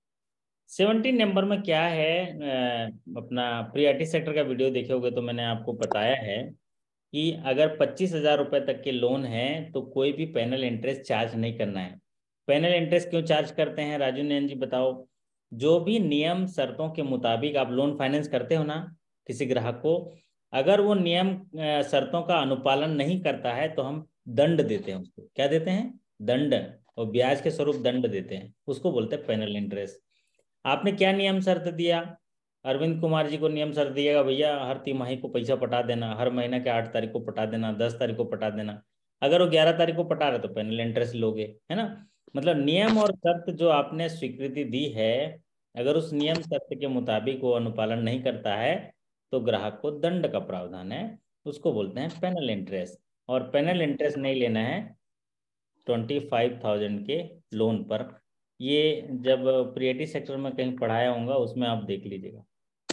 सेवनटीन नंबर में क्या है, अ, अपना प्रियॉरिटी सेक्टर का वीडियो देखे होगे तो मैंने आपको बताया है कि अगर पच्चीस हजार रुपये तक के लोन है तो कोई भी पैनल इंटरेस्ट चार्ज नहीं करना है। पैनल इंटरेस्ट क्यों चार्ज करते हैं राजू नैन जी बताओ? जो भी नियम शर्तों के मुताबिक आप लोन फाइनेंस करते हो ना किसी ग्राहक को, अगर वो नियम अ, शर्तों का अनुपालन नहीं करता है तो हम दंड देते हैं उसको। क्या देते हैं? दंड, और ब्याज के स्वरूप दंड देते हैं, उसको बोलते हैं पैनल इंटरेस्ट। आपने क्या नियम शर्त दिया? अरविंद कुमार जी को नियम शर्त दिएगा, भैया हर तिमाही को पैसा पटा देना, हर महीने के आठ तारीख को पटा देना, दस तारीख को पटा देना। अगर वो ग्यारह तारीख को पटा रहे तो पेनल इंटरेस्ट लोगे, है ना। मतलब नियम और शर्त जो आपने स्वीकृति दी है, अगर उस नियम शर्त के मुताबिक वो अनुपालन नहीं करता है तो ग्राहक को दंड का प्रावधान है, उसको बोलते हैं पेनल इंटरेस्ट। और पेनल इंटरेस्ट नहीं लेना है ट्वेंटी फाइव थाउजेंड के लोन पर। ये जब प्रियॉरिटी सेक्टर में कहीं पढ़ाया होगा उसमें आप देख लीजिएगा,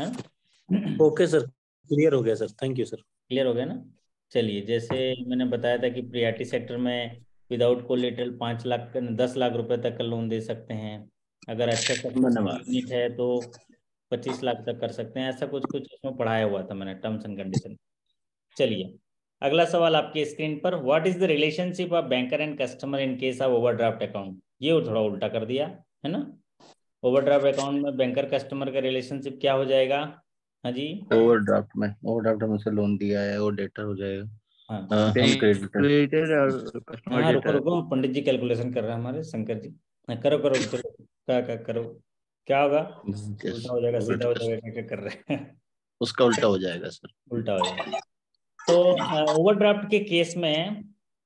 है। ओके सर, क्लियर हो गया sir, thank you sir. Clear हो गया ना। चलिए, जैसे मैंने बताया था कि प्रियॉरिटी सेक्टर में विदाउट कोलेटरल पाँच लाख दस लाख रुपए तक का लोन दे सकते हैं। अगर अच्छा धन्यवाद। यूनिट है तो पच्चीस लाख तक कर सकते हैं। ऐसा कुछ कुछ उसमें पढ़ाया हुआ था मैंने, टर्म्स एंड कंडीशन। चलिए अगला सवाल आपके स्क्रीन पर, what is the relationship of banker and customer in case of overdraft account. ये वो थोड़ा उल्टा कर दिया है ना। ओवरड्राफ्ट अकाउंट में बैंकर कस्टमर का रिलेशनशिप क्या हो जाएगा? हाँ जी, ओवरड्राफ्ट में ओवरड्राफ्ट में से लोन दिया है वो डेटर हो जाएगा। हाँ अ, हम क्रेडिटर। क्रेडिटर और कस्टमर हाँ, रुको डेटा। रुको, पंडित जी कैलकुलेशन कर रहे हैं हमारे शंकर जी। हाँ, करो करो, चलो क्या क्या करो, क्या होगा? उल्टा हो जाएगा, सीधा हो जाएगा, क्या क्या कर रहे हैं? उसका उल्टा हो जाएगा सर। उल्टा हो जाएगा। तो ओवरड्राफ्ट के केस में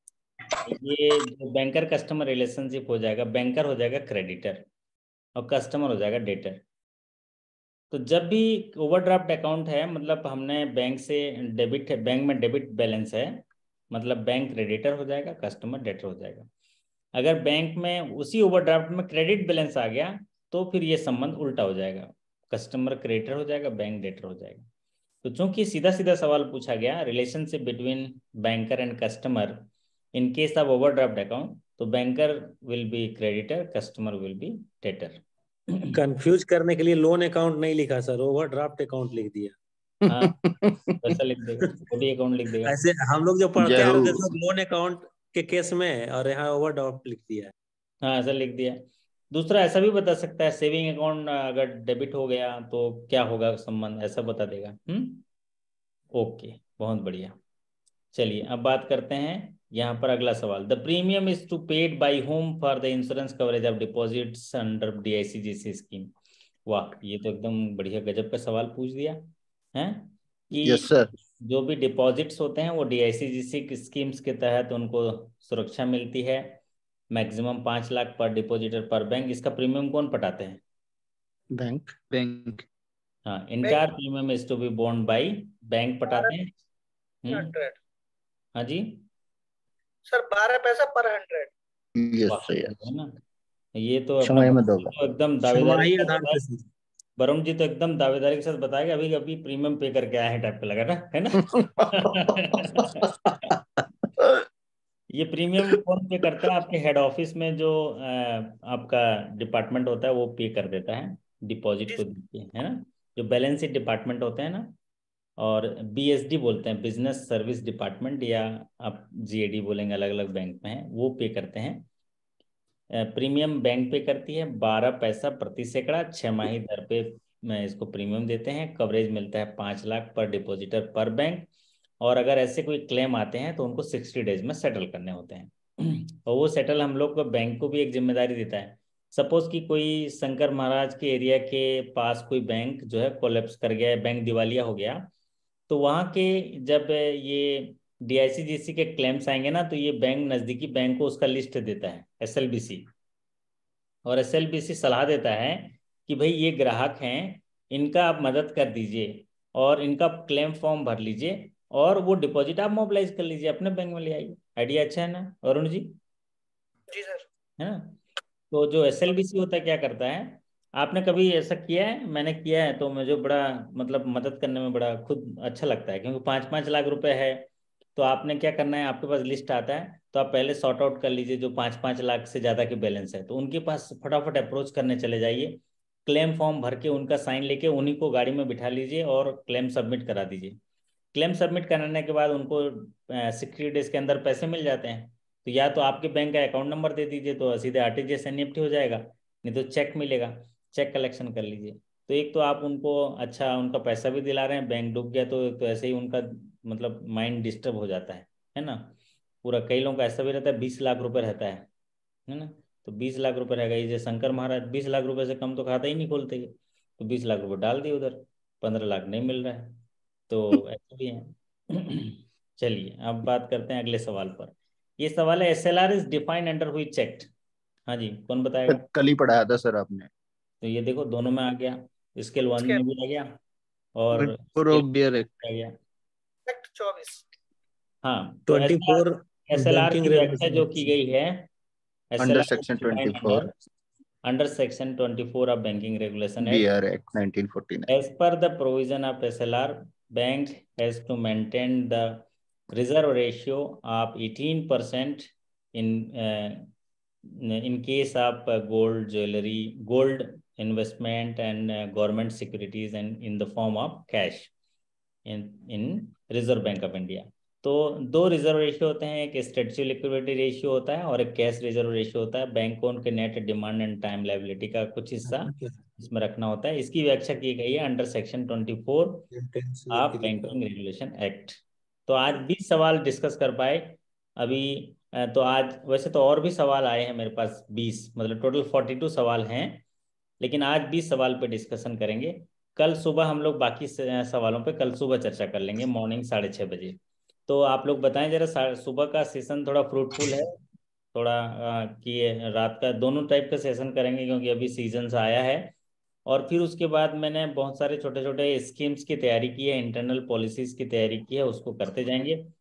ये जो बैंकर कस्टमर रिलेशनशिप हो जाएगा, बैंकर हो जाएगा क्रेडिटर और कस्टमर हो जाएगा डेटर। तो जब भी ओवरड्राफ्ट अकाउंट है, मतलब हमने बैंक से डेबिट है, बैंक में डेबिट बैलेंस है, मतलब बैंक क्रेडिटर हो जाएगा, कस्टमर डेटर हो जाएगा। अगर बैंक में उसी ओवरड्राफ्ट में क्रेडिट बैलेंस आ गया तो फिर ये संबंध उल्टा हो जाएगा, कस्टमर क्रेडिटर हो जाएगा, बैंक डेटर हो जाएगा। तो चूंकि सीधा सीधा सवाल पूछा गया relationship between banker and customer in case of overdraft account, तो banker will be creditor, customer will be debtor. Confuse करने के लिए लोन अकाउंट नहीं लिखा सर, ओवरड्राफ्ट अकाउंट लिख दिया। हाँ वैसा लिख देगा, छोटी अकाउंट लिख देगा। ऐसे हम लोग जो पढ़ते आ रहे थे जरूर। सब लोन अकाउंट के केस में, और यहाँ ओवरड्राफ्ट लिख दिया है। हाँ ऐसा लिख दिया। दूसरा ऐसा भी बता सकता है सेविंग अकाउंट अगर डेबिट हो गया तो क्या होगा संबंध, ऐसा बता देगा। हम्म ओके बहुत बढ़िया। चलिए अब बात करते हैं यहाँ पर अगला सवाल। The premium is to paid by whom for the insurance coverage of deposits under DICGC scheme. वाह ये तो एकदम बढ़िया गजब का सवाल पूछ दिया है कि यस सर। जो भी डिपॉजिट्स होते हैं वो डीआईसीजीसी स्कीम्स के तहत उनको सुरक्षा मिलती है, मैक्सिमम पांच लाख पर डिपॉजिटर पर बैंक। इसका प्रीमियम कौन पटाते हैं? बैंक। बैंक। हाँ entire premium is to be borne by bank पटाते हैं। हम्म हंड्रेड हाँ जी सर, बारह पैसा पर हंड्रेड। यस वाह, सर। है ना। ये तो अपना छमाही में दोगा। तो एकदम दावेदारी छमाही के साथ आधार पे बताया। वरुण जी तो एकदम दावेदारी के साथ बताएगा अभी अभी प्रीमियम पे करके आया है टाइप पे लगा ना, है ना। ये प्रीमियम कौन पे करता है? आपके हेड ऑफिस में जो अ, आपका डिपार्टमेंट होता है वो पे कर देता है डिपॉजिट को देके, है ना। जो बैलेंस शीट डिपार्टमेंट होते हैं ना, और बीएसडी बोलते हैं, बिजनेस सर्विस डिपार्टमेंट, या आप जीएडी बोलेंगे, अलग अलग बैंक में है, वो पे करते हैं। प्रीमियम बैंक पे करती है बारह पैसा प्रति सैकड़ा, छमाही दर पे मैं इसको प्रीमियम देते हैं। कवरेज मिलता है पाँच लाख पर डिपॉजिटर पर बैंक। और अगर ऐसे कोई क्लेम आते हैं तो उनको सिक्सटी डेज में सेटल करने होते हैं। और वो सेटल हम लोग को बैंक को भी एक जिम्मेदारी देता है। सपोज कि कोई शंकर महाराज के एरिया के पास कोई बैंक जो है कोलैप्स कर गया है, बैंक दिवालिया हो गया, तो वहाँ के जब ये डीआईसीजीसी के क्लेम्स आएंगे ना, तो ये बैंक नज़दीकी बैंक को उसका लिस्ट देता है एसएलबीसी, और एसएलबीसी सलाह देता है कि भाई ये ग्राहक हैं, इनका आप मदद कर दीजिए और इनका क्लेम फॉर्म भर लीजिए और वो डिपॉजिट आप मोबिलाइज कर लीजिए, अपने बैंक में ले आइए। आइडिया अच्छा है ना वरुण जी? जी सर। है ना। तो जो एसएलबीसी होता है क्या करता है, आपने कभी ऐसा किया है? मैंने किया है, तो मुझे बड़ा मतलब मदद करने में बड़ा खुद अच्छा लगता है, क्योंकि पाँच पाँच लाख रुपए है। तो आपने क्या करना है, आपके पास लिस्ट आता है तो आप पहले सॉर्ट आउट कर लीजिए जो पाँच पाँच लाख से ज़्यादा के बैलेंस है, तो उनके पास फटाफट अप्रोच करने चले जाइए, क्लेम फॉर्म भर के उनका साइन लेके उन्हीं को गाड़ी में बिठा लीजिए और क्लेम सबमिट करा दीजिए। क्लेम सबमिट कराने के बाद उनको सिक्सटी डेज के अंदर पैसे मिल जाते हैं। तो या तो आपके बैंक का अकाउंट नंबर दे दीजिए तो सीधे आरटीजीएस एनईएफटी हो जाएगा, नहीं तो चेक मिलेगा, चेक कलेक्शन कर लीजिए। तो एक तो आप उनको अच्छा उनका पैसा भी दिला रहे हैं, बैंक डूब गया तो, तो ऐसे ही उनका मतलब माइंड डिस्टर्ब हो जाता है है ना पूरा। कई लोगों का ऐसा भी रहता है बीस लाख रुपए रहता है है ना, तो बीस लाख रुपए रहेगा। ये शंकर महाराज बीस लाख रुपए से कम तो खाता ही नहीं खोलते ये, तो बीस लाख रुपए डाल दिए उधर, पंद्रह लाख नहीं मिल रहा है, तो ऐसे भी है। चलिए अब बात करते हैं अगले सवाल पर। ये सवाल है SLR is defined under which act? हाँ जी कौन बताएगा? कल ही पढ़ाया था सर आपने। तो ये देखो दोनों में आ गया, स्केल वन में भी आ गया और Bureau of Beer Act। आ गया। एक्ट चौबीस। हाँ तो ट्वेंटी फोर एसएलआर की बैंकिंग व्याख्या जो की गई है, under section twenty four under section twenty four of banking regulation B act, R act nineteen forty nine. as per the provision of S L R, bank has to maintain the reserve ratio of eighteen percent in uh, in case of uh, gold jewelry, gold investment and uh, government securities and in the form of cash in in Reserve Bank of India। तो दो reserve ratio होते हैं, एक statutory liquidity ratio होता है और एक cash reserve ratio होता है। बैंक को उनके net demand and time liability का कुछ हिस्सा इसमें रखना होता है। इसकी व्याख्या की गई है under section twenty four of banking regulation act. तो आज बीस सवाल डिस्कस कर पाए अभी। तो आज वैसे तो और भी सवाल आए हैं मेरे पास बीस, मतलब टोटल फोर्टी टू सवाल हैं, लेकिन आज बीस सवाल पे डिस्कशन करेंगे। कल सुबह हम लोग बाकी सवालों पे कल सुबह चर्चा कर लेंगे मॉर्निंग साढ़े छः बजे। तो आप लोग बताएं जरा, सुबह का सेशन थोड़ा फ्रूटफुल है थोड़ा आ, कि रात का, दोनों टाइप का सेशन करेंगे क्योंकि अभी सीजन से आया है। और फिर उसके बाद मैंने बहुत सारे छोटे छोटे स्कीम्स की तैयारी की है, इंटरनल पॉलिसीज की तैयारी की है, उसको करते जाएंगे।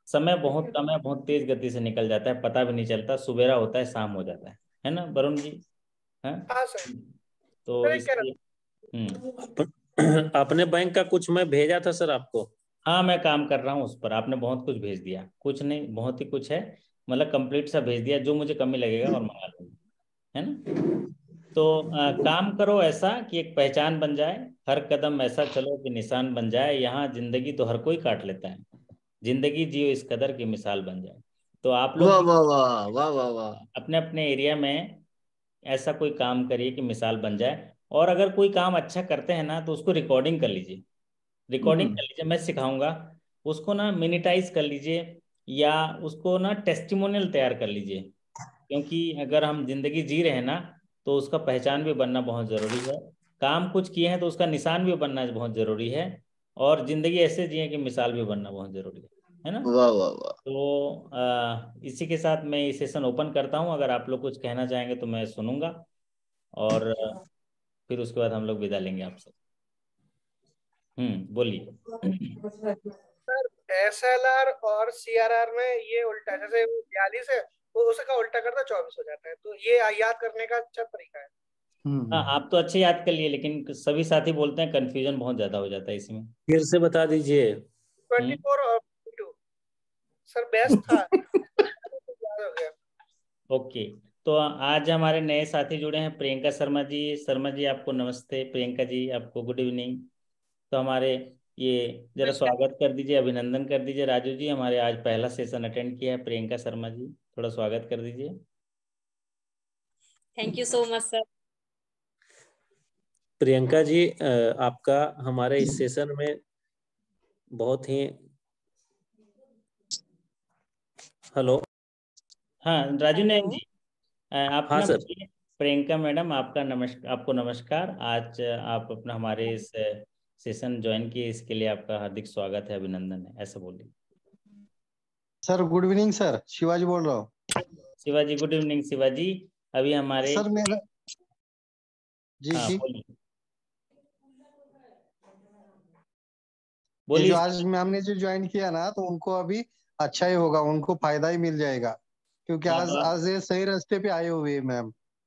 समय बहुत कम है, बहुत तेज गति से निकल जाता है, पता भी नहीं चलता, सुबेरा होता है शाम हो जाता है है ना वरुण जी? हाँ हाँ सर, तो सर एक कह रहा इसलिए हम्म अप- अपने बैंक का कुछ मैं भेजा था सर आपको। हाँ मैं काम कर रहा हूँ उस पर, आपने बहुत कुछ भेज दिया, कुछ नहीं बहुत ही कुछ है, मतलब कंप्लीट सा भेज दिया, जो मुझे कमी लगेगा और मंगा लूंगा, है ना? तो आ, काम करो ऐसा कि एक पहचान बन जाए, हर कदम ऐसा चलो कि निशान बन जाए, यहाँ जिंदगी तो हर कोई काट लेता है, जिंदगी जियो इस कदर की मिसाल बन जाए। तो आप लोग वाह भी वाह वाह वाह वाह वाह। अपने अपने एरिया में ऐसा कोई काम करिए कि मिसाल बन जाए, और अगर कोई काम अच्छा करते हैं ना तो उसको रिकॉर्डिंग कर लीजिए, रिकॉर्डिंग हम्म कर लीजिए, मैं सिखाऊंगा, उसको ना मिनिटाइज कर लीजिए, या उसको ना टेस्टिमोनियल तैयार कर लीजिए, क्योंकि अगर हम जिंदगी जी रहे हैं ना तो उसका पहचान भी बनना बहुत ज़रूरी है, काम कुछ किए हैं तो उसका निशान भी बनना बहुत ज़रूरी है, और जिंदगी ऐसे जिए कि मिसाल भी बनना बहुत ज़रूरी है है ना? वाह वाह वाह। तो आ, इसी के साथ मैं ये सेशन ओपन करता हूँ, अगर आप लोग कुछ कहना चाहेंगे तो मैं सुनूंगा, और अ, फिर उसके बाद हम लोग विदा लेंगे आपसे। हम्म बोलिए। सर एस एल आर और सी आर आर में ये उल्टा, जैसे बयालीस है वो उसका उल्टा करता चौबीस हो जाता है, तो ये याद करने का अच्छा तरीका है। हाँ हम्म आप तो अच्छे याद कर लिए, लेकिन सभी साथी बोलते हैं कंफ्यूजन बहुत ज्यादा हो जाता है इसमें। फिर से बता दीजिए। ट्वेंटी हम्म फोर और टू सर बेस्ट था, याद हो गया। ओके। तो आज हमारे नए साथी जुड़े हैं, प्रियंका शर्मा जी। शर्मा जी आपको नमस्ते, प्रियंका जी आपको गुड इवनिंग। तो हमारे ये जरा स्वागत कर दीजिए, अभिनंदन कर दीजिए। राजू जी हमारे आज पहला सेशन अटेंड किया है, प्रियंका शर्मा जी थोड़ा स्वागत कर दीजिए। Thank you so much sir. Priyanka ji अ, आपका हमारे इस सेशन में बहुत ही हेलो। हाँ राजू नयन हेलो। जी, अ, आप हाँ ना सर। बोलिए। प्रियंका मैडम आपका नमस्कार, आपको नमस्कार। आज अ, आप अपना हमारे इस सेशन ज्वाइन किए, इसके लिए आपका हार्दिक स्वागत है, अभिनंदन है, ऐसा बोलिए। Sir good evening sir, Shivaji बोल रहा हूँ। Shivaji good evening Shivaji. अभी हमारे सर मेरा जी हाँ जी बोलिए ये जो बोलिए। आज मैम ने जो ज्वाइन किया ना तो उनको अभी अच्छा ही होगा, उनको फायदा ही मिल जाएगा, क्योंकि हाँ आज बात आज ये सही रास्ते पे आए हुए हैं मैम।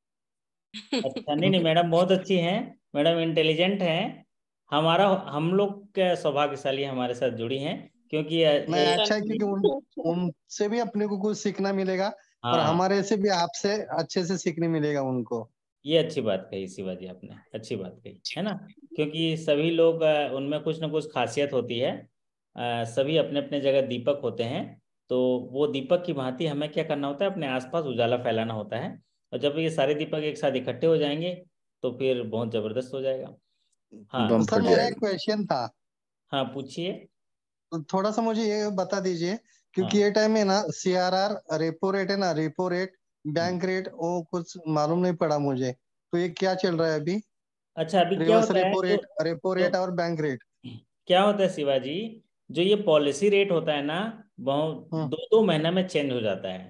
अच्छा, नहीं नहीं मैडम बहुत अच्छी हैं, मैडम इंटेलिजेंट हैं, हमारा हम लोग के सौभाग्यशाली हमारे साथ जुड़ी हैं, क्योंकि अ, नहीं ए, अच्छा है, क्योंकि उन उनसे भी अपने को कुछ सीखना मिलेगा, और हाँ हमारे से भी आपसे अच्छे से सीखने मिलेगा उनको। ये अच्छी बात कही शिवाजी, आपने अच्छी बात कही है ना, क्योंकि सभी लोग अ, उनमें कुछ ना कुछ खासियत होती है, अ, सभी अपने अपने जगह दीपक होते हैं, तो वो दीपक की भांति हमें क्या करना होता है, अपने आसपास उजाला फैलाना होता है, और जब ये सारे दीपक एक साथ इकट्ठे हो जाएंगे तो फिर बहुत जबरदस्त हो जाएगा। तो हाँ बम सर फट मेरा एक जाएगा। क्वेश्चन था, हाँ पूछिए। तो थोड़ा सा मुझे ये बता दीजिए, क्योंकि हाँ ये टाइम में ना C R R repo rate है ना, repo rate hmm. Bank rate वो कुछ मालूम नहीं पड़ा मुझे, तो ये क्या चल रहा है अभी? अच्छा अभी क्या रिवर्स होता है रेपो जो रेट, रेपो जो रेट और बैंक रेट। क्या होता है शिवाजी, जो ये पॉलिसी रेट होता है ना, बहुत हम्म दो दो महीना में चेंज हो जाता है।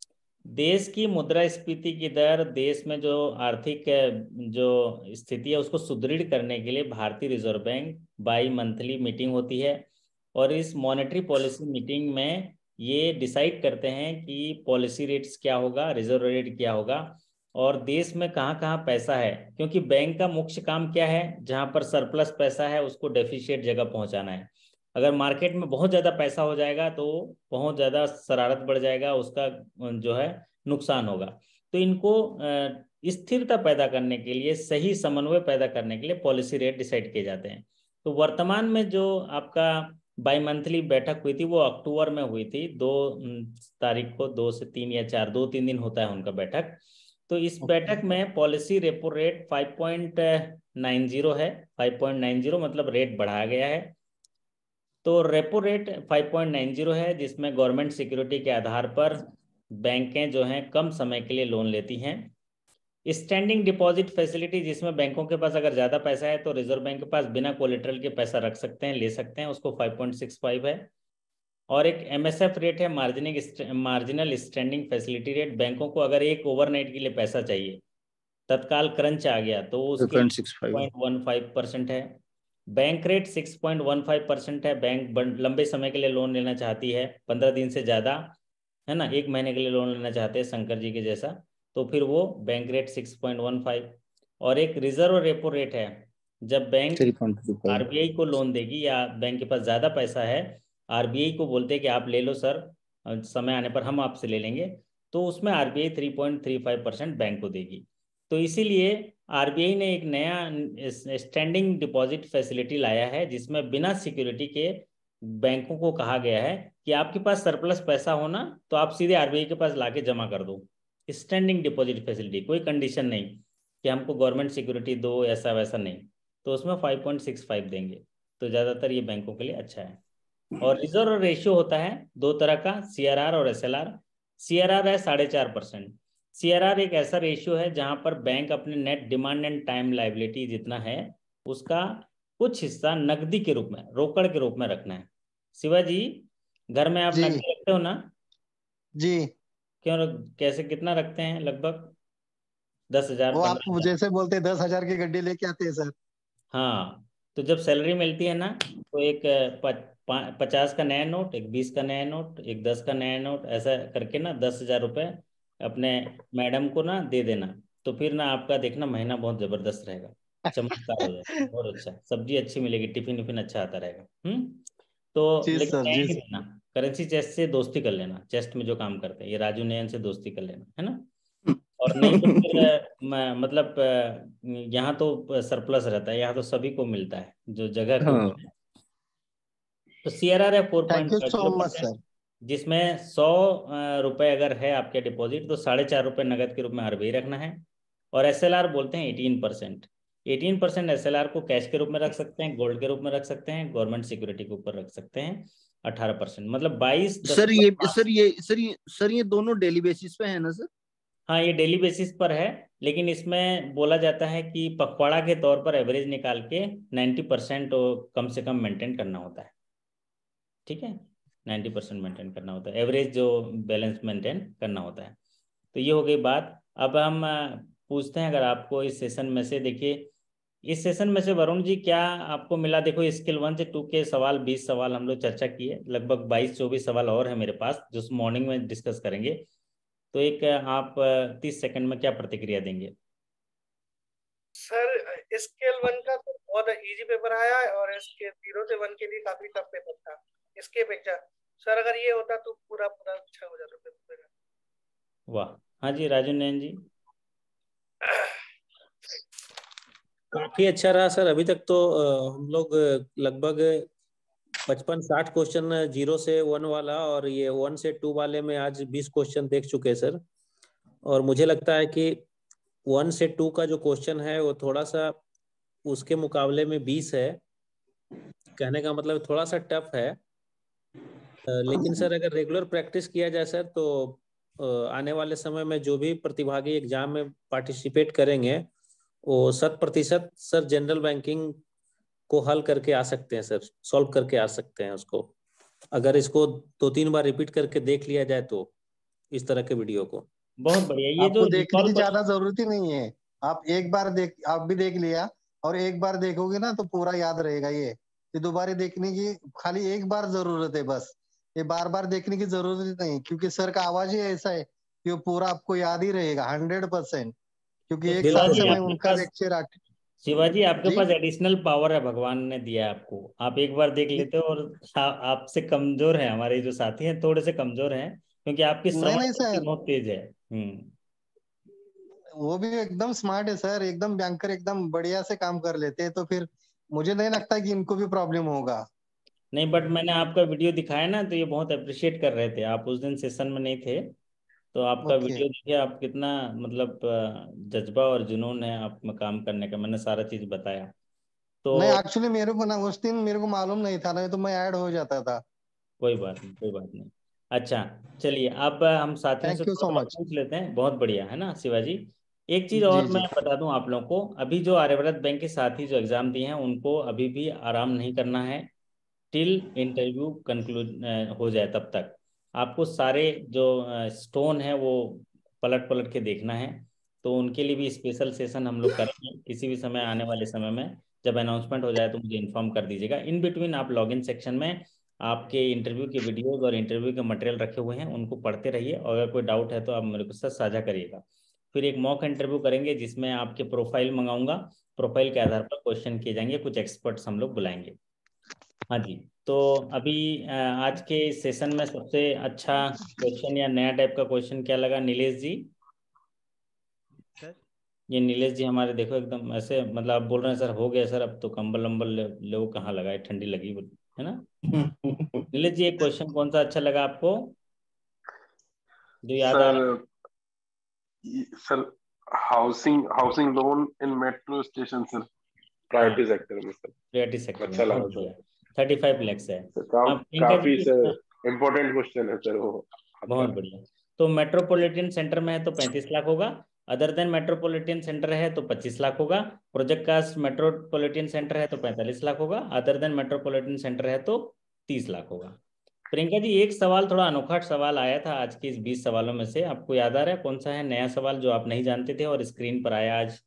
देश की मुद्रास्फीति की दर, देश में जो आर्थिक अ, जो स्थिति है उसको सुदृढ़ करने के लिए भारतीय reserve bank bimonthly meeting होती है, और इस मॉनेटरी पॉलिसी मीटिंग में ये डिसाइड करते हैं कि पॉलिसी रेट्स क्या होगा, रिजर्व रेट क्या होगा, और देश में कहाँ कहाँ पैसा है, क्योंकि बैंक का मुख्य काम क्या है, जहाँ पर सरप्लस पैसा है उसको डेफिशिएट जगह पहुँचाना है। अगर मार्केट में बहुत ज़्यादा पैसा हो जाएगा तो बहुत ज़्यादा शरारत बढ़ जाएगा, उसका जो है नुकसान होगा। तो इनको अ, स्थिरता पैदा करने के लिए, सही समन्वय पैदा करने के लिए पॉलिसी रेट डिसाइड किए जाते हैं। तो वर्तमान में जो आपका बाई मंथली बैठक हुई थी वो अक्टूबर में हुई थी, दो अम, तारीख को, दो से तीन या चार, दो तीन दिन होता है उनका बैठक। तो इस बैठक में policy repo rate five point nine zero है, फाइव पॉइंट नाइन जीरो मतलब रेट बढ़ाया गया है। तो repo rate five point nine zero है, जिसमें गवर्नमेंट सिक्योरिटी के आधार पर बैंकें जो हैं कम समय के लिए लोन लेती हैं। स्टैंडिंग डिपॉजिट फैसिलिटी, जिसमें बैंकों के पास अगर ज़्यादा पैसा है तो रिजर्व बैंक के पास बिना कोलेटरल के पैसा रख सकते हैं, ले सकते हैं, उसको फाइव पॉइंट सिक्स फाइव है। और एक एमएसएफ रेट है, margining marginal standing facility rate, बैंकों को अगर एक ओवरनाइट के लिए पैसा चाहिए, तत्काल क्रंच आ गया, तो उसके लिए point six five. Point one five percent है। Bank rate six point one five percent है। बैंक लंबे समय के लिए लोन लेना चाहती है, पंद्रह दिन से ज़्यादा, है ना, एक महीने के लिए लोन लेना चाहते हैं शंकर जी के जैसा, तो फिर वो bank rate six point one five. और एक रिजर्व रेपो रेट है, जब bank three point two five. RBI को लोन देगी या बैंक के पास ज़्यादा पैसा है, आरबीआई को बोलते हैं कि आप ले लो सर, समय आने पर हम आपसे ले लेंगे, तो उसमें RBI three point three five percent bank को देगी। तो इसीलिए आरबीआई ने एक नया स्टैंडिंग डिपॉजिट फैसिलिटी लाया है, जिसमें बिना सिक्योरिटी के बैंकों को कहा गया है कि आपके पास सरप्लस पैसा होना तो आप सीधे आरबीआई के पास लाके जमा कर दो। स्टैंडिंग डिपॉजिट फैसिलिटी, कोई कंडीशन नहीं कि हमको गवर्नमेंट सिक्योरिटी दो, ऐसा वैसा नहीं, तो उसमें फाइव पॉइंट सिक्स फाइव देंगे, तो ज़्यादातर ये बैंकों के लिए अच्छा है। और रिजर्व रेशियो होता है दो तरह का, सीआरआर और एसएलआर। सीआरआर है साढ़े चार परसेंट। सीआरआर एक ऐसा रेशियो है जहां पर बैंक अपने net demand and time liability जितना है उसका कुछ हिस्सा नकदी के रूप में, रोकड़ के रूप में रखना है। शिवाजी, घर में आप जी नकदी रखते हो ना? जी। क्यों रख, कैसे, कितना रखते हैं? लगभग दस हजार वो आप पंद्रह हजार जैसे बोलते हैं दस हजार की गड्डी लेके आते हैं सर। हाँ, तो जब सैलरी मिलती है ना, तो एक प- पचास का नया नोट, एक बीस का नया नोट, एक दस का नया नोट, ऐसा करके ना दस हजार रुपये अपने मैडम को ना दे देना, तो फिर ना आपका देखना महीना बहुत जबरदस्त रहेगा, चमत्कार हो जाएगा, बहुत अच्छा, सब्जी अच्छी मिलेगी, टिफिन विफिन अच्छा आता रहेगा। हम्म तो जी लेकिन सर, नया जी नहीं सर। देना, करेंसी चेस्ट से दोस्ती कर लेना, चेस्ट में जो काम करते हैं ये राजू नयन से दोस्ती कर लेना, है ना। और नहीं तो फिर अ, म- मतलब अ, यहाँ तो सरप्लस रहता है, यहाँ तो सभी को मिलता है जो जगह के हाँ। ऊपर है। तो सीआरआर है four thank point you five so zero much percent sir. जिसमें सौ रुपये अगर है आपके डिपॉजिट तो साढ़े चार रुपये नगद के रूप में आरबीआई रखना है। और एसएलआर बोलते हैं eighteen percent. Eighteen percent SLR को कैश के रूप में रख सकते हैं, गोल्ड के रूप में रख सकते हैं, गवर्नमेंट सिक्योरिटी के ऊपर रख सकते हैं। अठारह परसेंट मतलब बाईस सर ये दशमलव सर ये सर ये सर ये दोनों डेली बेसिस पे है ना सर? हाँ, ये डेली बेसिस पर है, लेकिन इसमें बोला जाता है कि पखवाड़ा के तौर पर एवरेज निकाल के नाइन्टी परसेंट कम से कम मेंटेन करना होता है। ठीक है, नाइन्टी परसेंट मेंटेन करना होता है, एवरेज जो बैलेंस मेंटेन करना होता है। तो ये हो गई बात। अब हम अ, पूछते हैं, अगर आपको इस सेशन में से, देखिए इस सेशन में से वरुण जी क्या आपको मिला? देखो स्किल वन से टू के सवाल, बीस सवाल हम लोग चर्चा किए, लगभग बाईस चौबीस सवाल और है मेरे पास जो मॉर्निंग में डिस्कस करेंगे। तो एक अ, आप तीस सेकंड में क्या प्रतिक्रिया देंगे? सर स्केल वन का तो बहुत इजी पेपर आया है, और इसके जीरो से वन के लिए काफी टफ पेपर था इसके अपेक्षा। सर अगर ये होता तो पूरा पूरा अच्छा हो जाता पेपर। वाह, हाँ जी राजू नयन जी। काफी अच्छा रहा सर। अभी तक तो अ, हम लोग अ, लगभग पचपन साठ क्वेश्चन जीरो से वन वाला और ये वन से टू वाले में आज बीस क्वेश्चन देख चुके हैं सर। और मुझे लगता है कि वन से टू का जो क्वेश्चन है वो थोड़ा सा उसके मुकाबले में बीस है, कहने का मतलब थोड़ा सा टफ है। अ, लेकिन सर अगर रेगुलर प्रैक्टिस किया जाए सर तो अ, आने वाले समय में जो भी प्रतिभागी एग्जाम में पार्टिसिपेट करेंगे वो शत प्रतिशत सर जनरल बैंकिंग को हल करके आ सकते हैं सर, सॉल्व करके आ सकते हैं उसको, अगर इसको दो तीन बार रिपीट करके देख लिया जाए तो इस तरह के वीडियो को। बहुत बढ़िया, ये जो आपको देखने रिकॉल की ज्यादा क्वेश्चन, जरूरत ही नहीं है। आप एक बार देख आप भी देख लिया और एक बार देखोगे ना तो पूरा याद रहेगा। ये ये दोबारा देखने की खाली एक बार जरूरत है बस। ये बार बार देखने की जरूरत नहीं, क्योंकि सर का आवाज ही ऐसा है कि वो पूरा आपको याद ही रहेगा हंड्रेड परसेंट, क्योंकि तो एक साल बिल्कुल से शिवाजी मैं आपके उनका पास, लेक्चर आ शिवाजी आपके जी। पास एडिशनल पावर है, भगवान ने दिया है आपको, आप एक बार देख लेते हो। और आ, आपसे कमजोर है हमारे जो साथी हैं, थोड़े से कमजोर हैं, क्योंकि आपकी नहीं श्रवण नहीं शक्ति सर, बहुत तेज है। हम्म वो भी एकदम स्मार्ट है सर, एकदम बैंकर एकदम बढ़िया से काम कर लेते हैं, तो फिर मुझे नहीं लगता कि इनको भी प्रॉब्लम होगा। नहीं, बट मैंने आपका वीडियो दिखाया ना, तो ये बहुत अप्रिशिएट कर रहे थे। आप उस दिन सेशन में नहीं थे, तो आपका ओके। वीडियो देखिए, आप कितना मतलब अ, जज्बा और जुनून है आप में काम करने का, मैंने सारा चीज बताया। नहीं तो एक्चुअली मेरे को ना उस दिन मेरे को मालूम नहीं था, नहीं तो मैं ऐड हो जाता था। कोई बात नहीं, कोई बात नहीं। अच्छा, चलिए अब हम साथियों से थैंक यू थोड़ा सो थोड़ा मच। पूछ लेते हैं, बहुत बढ़िया है ना शिवाजी। एक चीज और जी मैं जी। बता दूं आप लोगों को, अभी जो आर्यव्रत बैंक के साथी जो एग्जाम दिए हैं उनको अभी भी आराम नहीं करना है, टिल इंटरव्यू कंक्लूड हो जाए तब तक। आपको सारे जो स्टोन है वो पलट पलट के देखना है। तो उनके लिए भी स्पेशल सेशन हम लोग करेंगे किसी भी समय आने वाले समय में। जब अनाउंसमेंट हो जाए तो मुझे इन्फॉर्म कर दीजिएगा। इन बिटवीन आप लॉगिन सेक्शन में आपके इंटरव्यू के वीडियोज और इंटरव्यू के मटेरियल रखे हुए हैं, उनको पढ़ते रहिए, और अगर कोई डाउट है तो आप मेरे को साथ साझा करिएगा। फिर एक मॉक इंटरव्यू करेंगे जिसमें आपके प्रोफाइल मंगाऊंगा, प्रोफाइल के आधार पर क्वेश्चन किए जाएंगे, कुछ एक्सपर्ट्स हम लोग बुलाएंगे। हाँ जी, तो अभी आज के सेशन में सबसे अच्छा क्वेश्चन या नया टाइप का क्वेश्चन क्या लगा नीलेश जी? सर ये नीलेश जी हमारे देखो एकदम ऐसे, मतलब आप बोल रहे हैं सर हो गया सर, अब तो कंबल वम्बल ले, ले वो कहाँ लगा है, ठंडी लगी है ना। नीलेश जी एक क्वेश्चन कौन सा अच्छा लगा आपको जो याद आ रहा है? Sir housing housing loan in metro station sir, priority sector में सर। प्रायोरिटी सेक्टर अच्छा में लगा बहुत सर। बढ़िया, थर्टी फाइव लैक्स है। का, अब इनका काफी जी सर इम्पोर्टेंट क्वेश्चन है सर वो आपका। बहुत बढ़िया। तो मेट्रोपॉलिटन सेंटर में है तो पैंतीस लाख होगा, अदर देन मेट्रोपॉलिटन सेंटर है तो पच्चीस लाख होगा, प्रोजेक्ट कास्ट मेट्रोपॉलिटन सेंटर है तो पैंतालीस लाख होगा, अदर देन मेट्रोपॉलिटन सेंटर है तो तीस लाख होगा। प्रियंका जी एक सवाल थोड़ा अनोखा सवाल आया था आज के इस बीस सवालों में से, आपको याद आ रहा है कौन सा है नया सवाल जो आप नहीं जानते थे और स्क्रीन पर आया आज?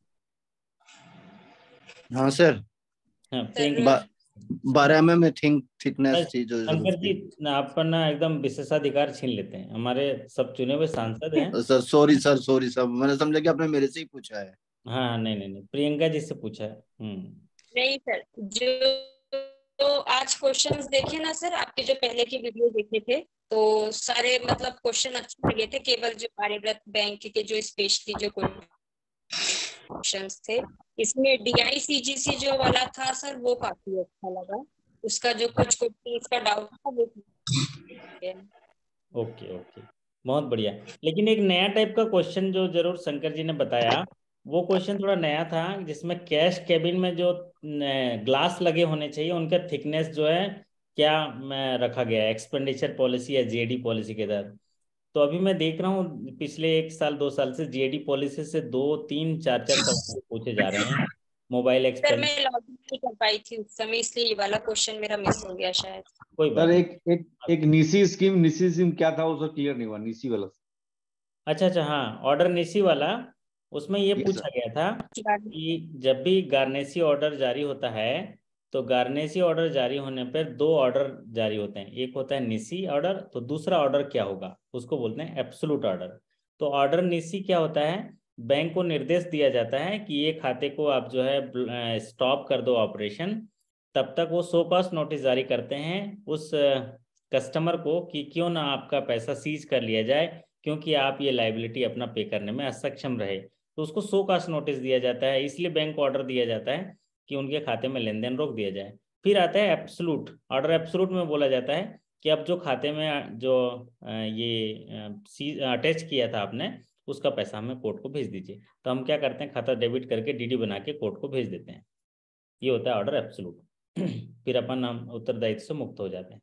हाँ सर, हाँ प्रियंका, बारह एम एम में थिंक थिकनेस थी जो शंकर जी आप पर ना एकदम विशेषाधिकार छीन लेते हैं, हमारे सब चुने हुए सांसद हैं। Sir sorry sir sorry sir, मैंने समझा कि आपने मेरे से ही पूछा है। हाँ नहीं नहीं नहीं, प्रियंका जी से पूछा है। हम्म नहीं सर, जो तो आज क्वेश्चंस देखे ना सर, आपके जो पहले की वीडियो देखे थे तो सारे मतलब क्वेश्चन अच्छे लगे थे, केवल जो आर्यव्रत बैंक के जो स्पेशली जो क्वेश्चंस थे, इसमें डीआईसीजीसी जो वाला था सर वो काफी अच्छा लगा, उसका जो कुछ क्वेश्चन इसका डाउट था वो। ओके ओके बहुत बढ़िया। लेकिन एक नया टाइप का क्वेश्चन जो जरूर शंकर जी ने बताया, वो क्वेश्चन थोड़ा नया था, जिसमें कैश केबिन में जो ग्लास लगे होने चाहिए उनका थिकनेस जो है क्या रखा गया है एक्सपेंडिचर पॉलिसी या जीएडी पॉलिसी के तहत। तो अभी मैं देख रहा हूँ पिछले एक साल दो साल से जीएडी पॉलिसी से दो तीन चार चार सवाल पूछे जा रहे हैं मोबाइल सर एक्सपेंड। मैं लॉगिन नहीं कर पाई थी उस समय, इसलिए ये वाला क्वेश्चन मेरा मिस हो गया शायद। कोई बात सर एक एक एक निसी स्कीम निसी स्कीम क्या था उसका क्लियर नहीं हुआ, निसी वाला। अच्छा अच्छा हाँ, ऑर्डर निसी वाला, उसमें ये पूछा गया था कि जब भी गार्नेसी ऑर्डर जारी होता है तो गार्नेसी ऑर्डर जारी होने पर दो ऑर्डर जारी होते हैं, एक होता है निसी ऑर्डर तो दूसरा ऑर्डर क्या होगा उसको बोलते हैं एब्सोल्यूट ऑर्डर। तो ऑर्डर निसी क्या होता है, बैंक को निर्देश दिया जाता है कि ये खाते को आप जो है स्टॉप कर दो ऑपरेशन, तब तक वो सो कॉस्ट नोटिस जारी करते हैं उस कस्टमर को कि क्यों ना आपका पैसा सीज कर लिया जाए, क्योंकि आप ये लाइबिलिटी अपना पे करने में असक्षम रहे, तो उसको सो कॉस्ट नोटिस दिया जाता है। इसलिए बैंक को ऑर्डर दिया जाता है कि उनके खाते में लेन देन रोक दिया जाए। फिर आता है एब्सोल्यूट ऑर्डर। एब्सोल्यूट में बोला जाता है कि अब जो खाते में जो ये अटैच किया था आपने उसका पैसा हमें कोर्ट को भेज दीजिए। तो हम क्या करते हैं, खाता डेबिट करके डीडी बना के कोर्ट को भेज देते हैं। ये होता है ऑर्डर एब्सोल्यूट। फिर अपन हम उत्तरदायित्व से मुक्त हो जाते हैं।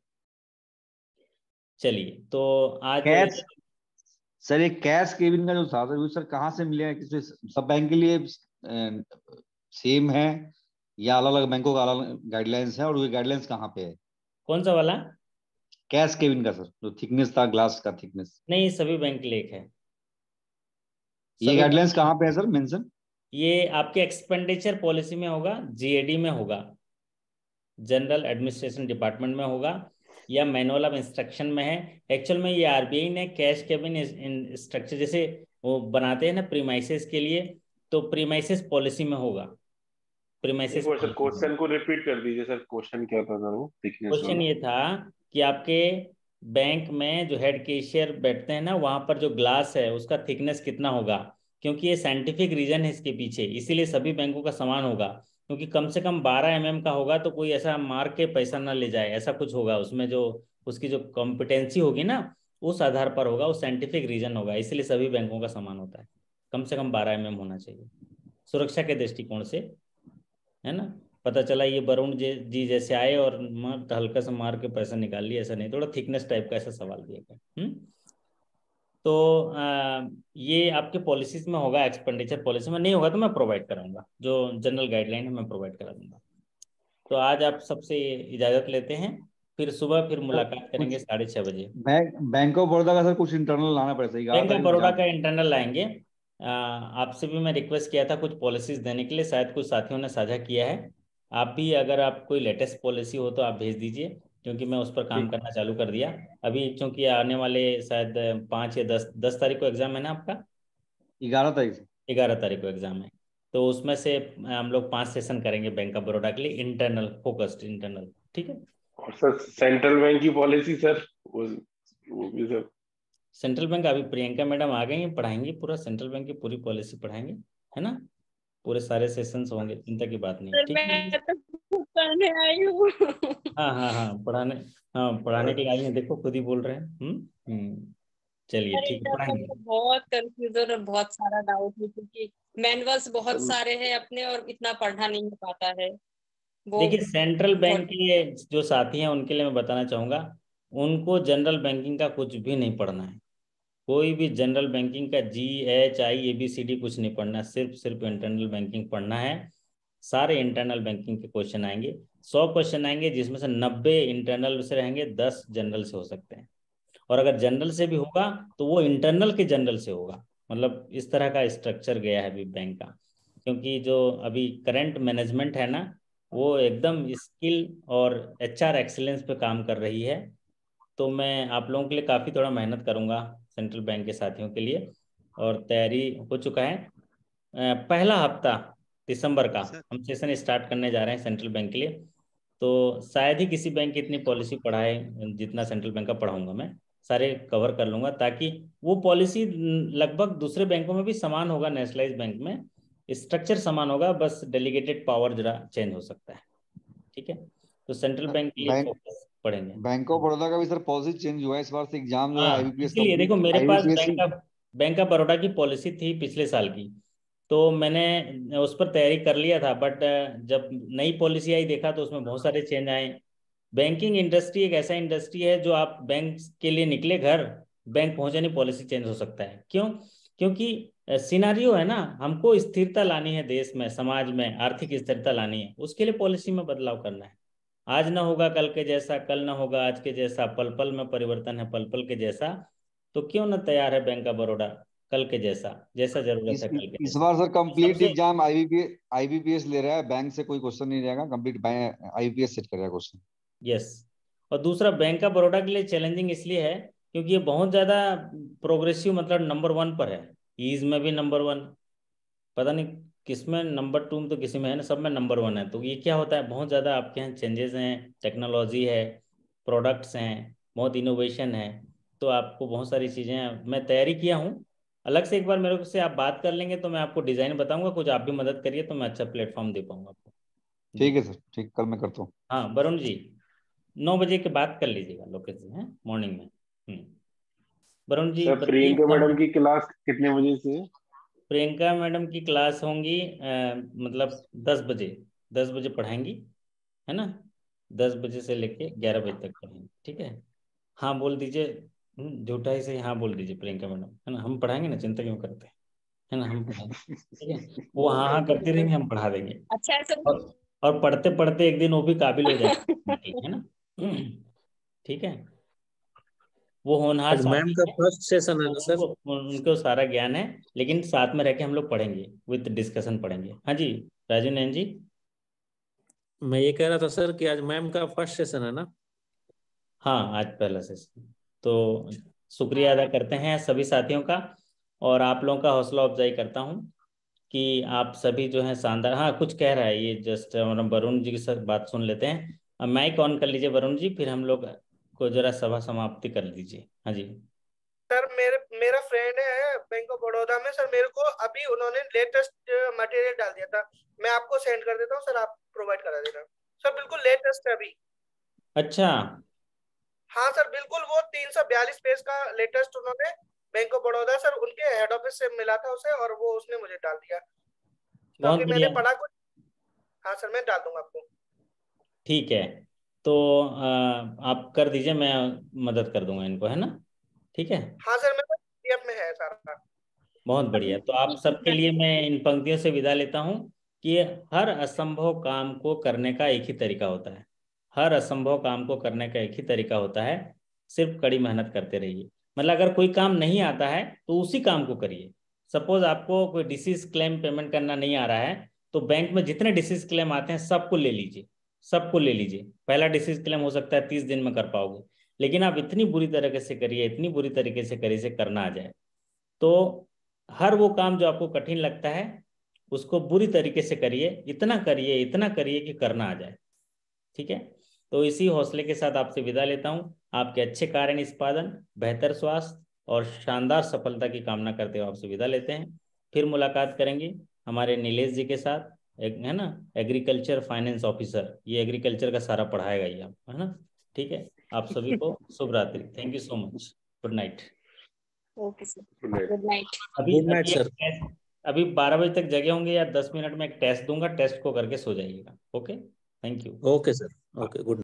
चलिए तो आज कैश सर एक कैश केबिन का जो था सर, सर कहाँ से मिलेगा, किस सब बैंक के लिए सेम है या अलग अलग बैंकों का अलग गाइडलाइंस है, और वो गाइडलाइंस कहाँ पे है? कौन सा वाला कैश केबिन का सर, जो थिकनेस था ग्लास का थिकनेस? नहीं, सभी बैंक के लिए एक है। ये गाइडलाइंस कहाँ पे है सर मेंशन? ये आपके एक्सपेंडिचर पॉलिसी में होगा, जीएडी में होगा, जनरल एडमिनिस्ट्रेशन डिपार्टमेंट में होगा, या मैनुअल ऑफ इंस्ट्रक्शन में है। एक्चुअल में ये आरबीआई ने कैश केबिन स्ट्रक्चर जैसे वो बनाते हैं ना प्रीमाइसेस के लिए, तो प्रीमाइसेस पॉलिसी में होगा। प्रीमाइसेस क्वेश्चन को रिपीट कर दीजिए सर, क्वेश्चन क्या था सर? वो क्वेश्चन ये था कि आपके बैंक में जो हेड कैशियर बैठते हैं ना, वहां पर जो ग्लास है उसका थिकनेस कितना होगा, क्योंकि ये साइंटिफिक रीजन है इसके पीछे, इसीलिए सभी बैंकों का समान होगा। क्योंकि कम से कम बारह एम एम का होगा तो कोई ऐसा मार के पैसा ना ले जाए, ऐसा कुछ होगा उसमें, जो उसकी जो कॉम्पिटेंसी होगी ना उस आधार पर होगा, वो साइंटिफिक रीजन होगा, इसलिए सभी बैंकों का समान होता है। कम से कम बारह एम एम होना चाहिए सुरक्षा के दृष्टिकोण से, है ना। पता चला ये वरुण जी जैसे आए और मार हल्का सा मार के पैसा निकाल लिया, ऐसा नहीं, थोड़ा थिकनेस टाइप का ऐसा सवाल दिया गया। हम्म तो आ, ये आपके पॉलिसीज में होगा, एक्सपेंडिचर पॉलिसी में नहीं होगा तो मैं प्रोवाइड कराऊंगा, जो जनरल गाइडलाइन है मैं प्रोवाइड करा दूंगा। तो आज आप सबसे इजाजत लेते हैं, फिर सुबह फिर मुलाकात करेंगे साढ़े छः बजे। बैंक बैंक ऑफ बड़ौदा का सर कुछ इंटरनल लाना पड़ेगा? बैंक ऑफ बड़ौदा का इंटरनल लाएंगे। आपसे भी मैं रिक्वेस्ट किया था कुछ पॉलिसीज देने के लिए, शायद कुछ साथियों ने साझा किया है, आप भी अगर आप कोई लेटेस्ट पॉलिसी हो तो आप भेज दीजिए, क्योंकि मैं उस पर काम करना चालू कर दिया अभी, क्योंकि आने वाले शायद पाँच या दस दस तारीख को एग्जाम है ना आपका? ग्यारह तारीख से ग्यारह तारीख को एग्जाम है, तो उसमें से हम लोग पांच सेशन करेंगे बैंक ऑफ बड़ौदा के लिए, इंटरनल फोकस्ड इंटरनल, ठीक है। और सर सेंट्रल बैंक की पॉलिसी सर, वो वो भी सर। सेंट्रल बैंक अभी प्रियंका मैडम आ गई हैं, पढ़ाएंगी पूरा सेंट्रल बैंक की पूरी पॉलिसी पढ़ाएंगे, है ना, पूरे सारे सेशंस होंगे, चिंता की बात नहीं, ठीक है। मैं तो पढ़ने आई हूँ। हाँ हाँ हाँ पढ़ाने, हाँ पढ़ाने के लिए आई हैं, देखो खुद ही बोल रहे हैं। हम्म हम्म चलिए ठीक है, पढ़ाएंगे। बहुत कंफ्यूजन और बहुत सारा डाउट है, क्योंकि मैनुअल्स बहुत सारे हैं अपने और इतना पढ़ा नहीं हो पाता है। देखिए सेंट्रल बैंक के जो साथी हैं उनके लिए मैं बताना चाहूँगा, उनको जनरल बैंकिंग का कुछ भी नहीं पढ़ना है, कोई भी जनरल बैंकिंग का G H I A B C D कुछ नहीं पढ़ना, सिर्फ सिर्फ इंटरनल बैंकिंग पढ़ना है। सारे इंटरनल बैंकिंग के क्वेश्चन आएंगे, सौ क्वेश्चन आएंगे, जिसमें से नब्बे इंटरनल से रहेंगे, दस जनरल से हो सकते हैं, और अगर जनरल से भी होगा तो वो इंटरनल के जनरल से होगा। मतलब इस तरह का स्ट्रक्चर गया है अभी बैंक का, क्योंकि जो अभी करंट मैनेजमेंट है ना, वो एकदम स्किल और एच आर एक्सीलेंस पे काम कर रही है। तो मैं आप लोगों के लिए काफ़ी थोड़ा मेहनत करूँगा सेंट्रल बैंक के साथियों के लिए, और तैयारी हो चुका है। पहला हफ्ता दिसंबर का हम सेशन स्टार्ट करने जा रहे हैं सेंट्रल बैंक के लिए, तो शायद ही किसी बैंक की इतनी पॉलिसी पढ़ाए जितना सेंट्रल बैंक का पढ़ाऊंगा मैं, सारे कवर कर लूँगा, ताकि वो पॉलिसी लगभग दूसरे बैंकों में भी समान होगा, नेशनलाइज बैंक में स्ट्रक्चर समान होगा, बस डेलीगेटेड पावर जरा चेंज हो सकता है, ठीक है। तो सेंट्रल बैंक के लिए फोकस पढ़ेंगे। बैंक ऑफ बड़ौदा का भी सर पॉलिसी चेंज हुआ है इस बार से, एग्जाम जो है हाँ आईबीपीएस इसीलिए देखो मेरे पास bank of bank of Baroda की पॉलिसी थी पिछले साल की, तो मैंने उस पर तैयारी कर लिया था, बट जब नई पॉलिसी आई देखा तो उसमें बहुत सारे चेंज आए। बैंकिंग इंडस्ट्री एक ऐसा इंडस्ट्री है जो आप बैंक के लिए निकले घर, बैंक पहुंचे नहीं पॉलिसी चेंज हो सकता है। क्यों? क्योंकि सिनारियो है ना, हमको स्थिरता लानी है देश में, समाज में आर्थिक स्थिरता लानी है, उसके लिए पॉलिसी में बदलाव करना है। आज ना होगा कल के जैसा, कल ना होगा आज के जैसा, पल पल में परिवर्तन है, पल पल के जैसा। तो क्यों ना तैयार है बैंक ऑफ बड़ौदा कल के जैसा, जैसा जरूरत इस, है कल के इस जैसा। बार सर कंप्लीट सबसे एग्जाम आईबीपीएस आईबीपीएस ले रहा है, बैंक से कोई क्वेश्चन नहीं रहेगा, कंप्लीट आईबीपीएस सेट करेगा क्वेश्चन। यस, और दूसरा बैंक ऑफ बड़ौदा के लिए चैलेंजिंग इसलिए है क्योंकि ये बहुत ज्यादा प्रोग्रेसिव, मतलब नंबर वन पर है, ईज में भी नंबर वन, पता नहीं किसमें नंबर टू में, तो किसी में है ना, सब में नंबर वन है। तो ये क्या होता है, बहुत ज़्यादा आपके यहाँ चेंजेस हैं, टेक्नोलॉजी है, प्रोडक्ट्स हैं, बहुत इनोवेशन है, तो आपको बहुत सारी चीज़ें हैं। मैं तैयारी किया हूँ, अलग से एक बार मेरे से आप बात कर लेंगे तो मैं आपको डिज़ाइन बताऊंगा, कुछ आप भी मदद करिए तो मैं अच्छा प्लेटफॉर्म दे पाऊंगा आपको। ठीक है सर, ठीक, कल मैं करता हूँ। हाँ वरुण जी, नौ बजे के बाद कर लीजिएगा लोकेशन है मॉर्निंग में। वरुण जी सर प्रियंका मैडम की क्लास कितने बजे से है? प्रियंका मैडम की क्लास होंगी मतलब दस बजे, दस बजे पढ़ाएंगी, है ना, दस बजे से लेके ग्यारह बजे तक पढ़ेंगे, ठीक है। हाँ बोल दीजिए, झूठा ही सही हाँ बोल दीजिए प्रियंका मैडम, है ना, हम पढ़ाएंगे ना, चिंता क्यों करते हैं, है ना, हम पढ़ाएंगे, ठीक है। वो हाँ हाँ करते रहेंगे, हम पढ़ा देंगे। अच्छा सर, और, और पढ़ते पढ़ते एक दिन वो भी काबिल हो जाएंगे, है ना, ठीक है। वो होनहार मैम का फर्स्ट सेशन है ना सर? उनको, उनको सारा ज्ञान है, लेकिन साथ में रह के हम लोग पढ़ेंगे, विद डिस्कशन पढ़ेंगे। हाँ जी राजू नैन जी। मैं ये कह रहा था सर कि आज मैम का फर्स्ट सेशन है ना? हाँ आज पहला सेशन, तो शुक्रिया अदा करते हैं सभी साथियों का, और आप लोगों का हौसला अफजाई करता हूँ कि आप सभी जो है शानदार। हाँ कुछ कह रहा है ये, जस्ट वरुण जी की साथ बात सुन लेते हैं। माइक ऑन कर लीजिए वरुण जी, फिर हम लोग को जरा सभा समाप्ति कर लीजिए। हाँ जी सर, मेरे मेरा फ्रेंड है बैंक ऑफ बड़ौदा में सर, मेरे को अभी उन्होंने लेटेस्ट मटेरियल डाल दिया था, मैं आपको सेंड कर देता हूँ सर, आप प्रोवाइड करा देना सर, बिल्कुल लेटेस्ट है अभी। अच्छा हाँ सर बिल्कुल, वो तीन सौ बयालीस पेज का लेटेस्ट उन्होंने बैंक ऑफ बड़ौदा सर उनके हेड ऑफिस से मिला था उसे, और वो उसने मुझे डाल दिया, क्योंकि मैंने पढ़ा कुछ। हाँ सर मैं डाल दूंगा आपको। ठीक है, तो आ, आप कर दीजिए, मैं मदद कर दूंगा इनको, है ना, ठीक है। हाँ सर मेरे पीडीएफ में है सारा। बहुत बढ़िया, तो आप सबके लिए मैं इन पंक्तियों से विदा लेता हूँ कि हर असंभव काम को करने का एक ही तरीका होता है, हर असंभव काम को करने का एक ही तरीका होता है, सिर्फ कड़ी मेहनत करते रहिए। मतलब अगर कोई काम नहीं आता है तो उसी काम को करिए। सपोज आपको कोई डिसीज क्लेम पेमेंट करना नहीं आ रहा है, तो बैंक में जितने डिसीज क्लेम आते हैं सबको ले लीजिए, सबको ले लीजिए। पहला डिसीज क्लेम हो सकता है तीस दिन में कर पाओगे, लेकिन आप इतनी बुरी तरीके से करिए, इतनी बुरी तरीके से करिए से करना आ जाए। तो हर वो काम जो आपको कठिन लगता है उसको बुरी तरीके से करिए, इतना करिए इतना करिए कि करना आ जाए, ठीक है। तो इसी हौसले के साथ आपसे विदा लेता हूं। आपके अच्छे कार्य निष्पादन, बेहतर स्वास्थ्य और शानदार सफलता की कामना करते हुए आपसे विदा लेते हैं। फिर मुलाकात करेंगे हमारे नीलेश जी के साथ, एक है ना एग्रीकल्चर फाइनेंस ऑफिसर, ये एग्रीकल्चर का सारा पढ़ाएगा ये आप, है ना, ठीक है। आप सभी को शुभ रात्रि, thank you so much, good night. Okay sir, good night. अभी गुड नाइट अभी सर। एक- अभी बारह बजे तक जगे होंगे या दस मिनट में एक टेस्ट दूंगा, टेस्ट को करके सो जाइएगा। Okay, thank you. Okay sir, okay, good.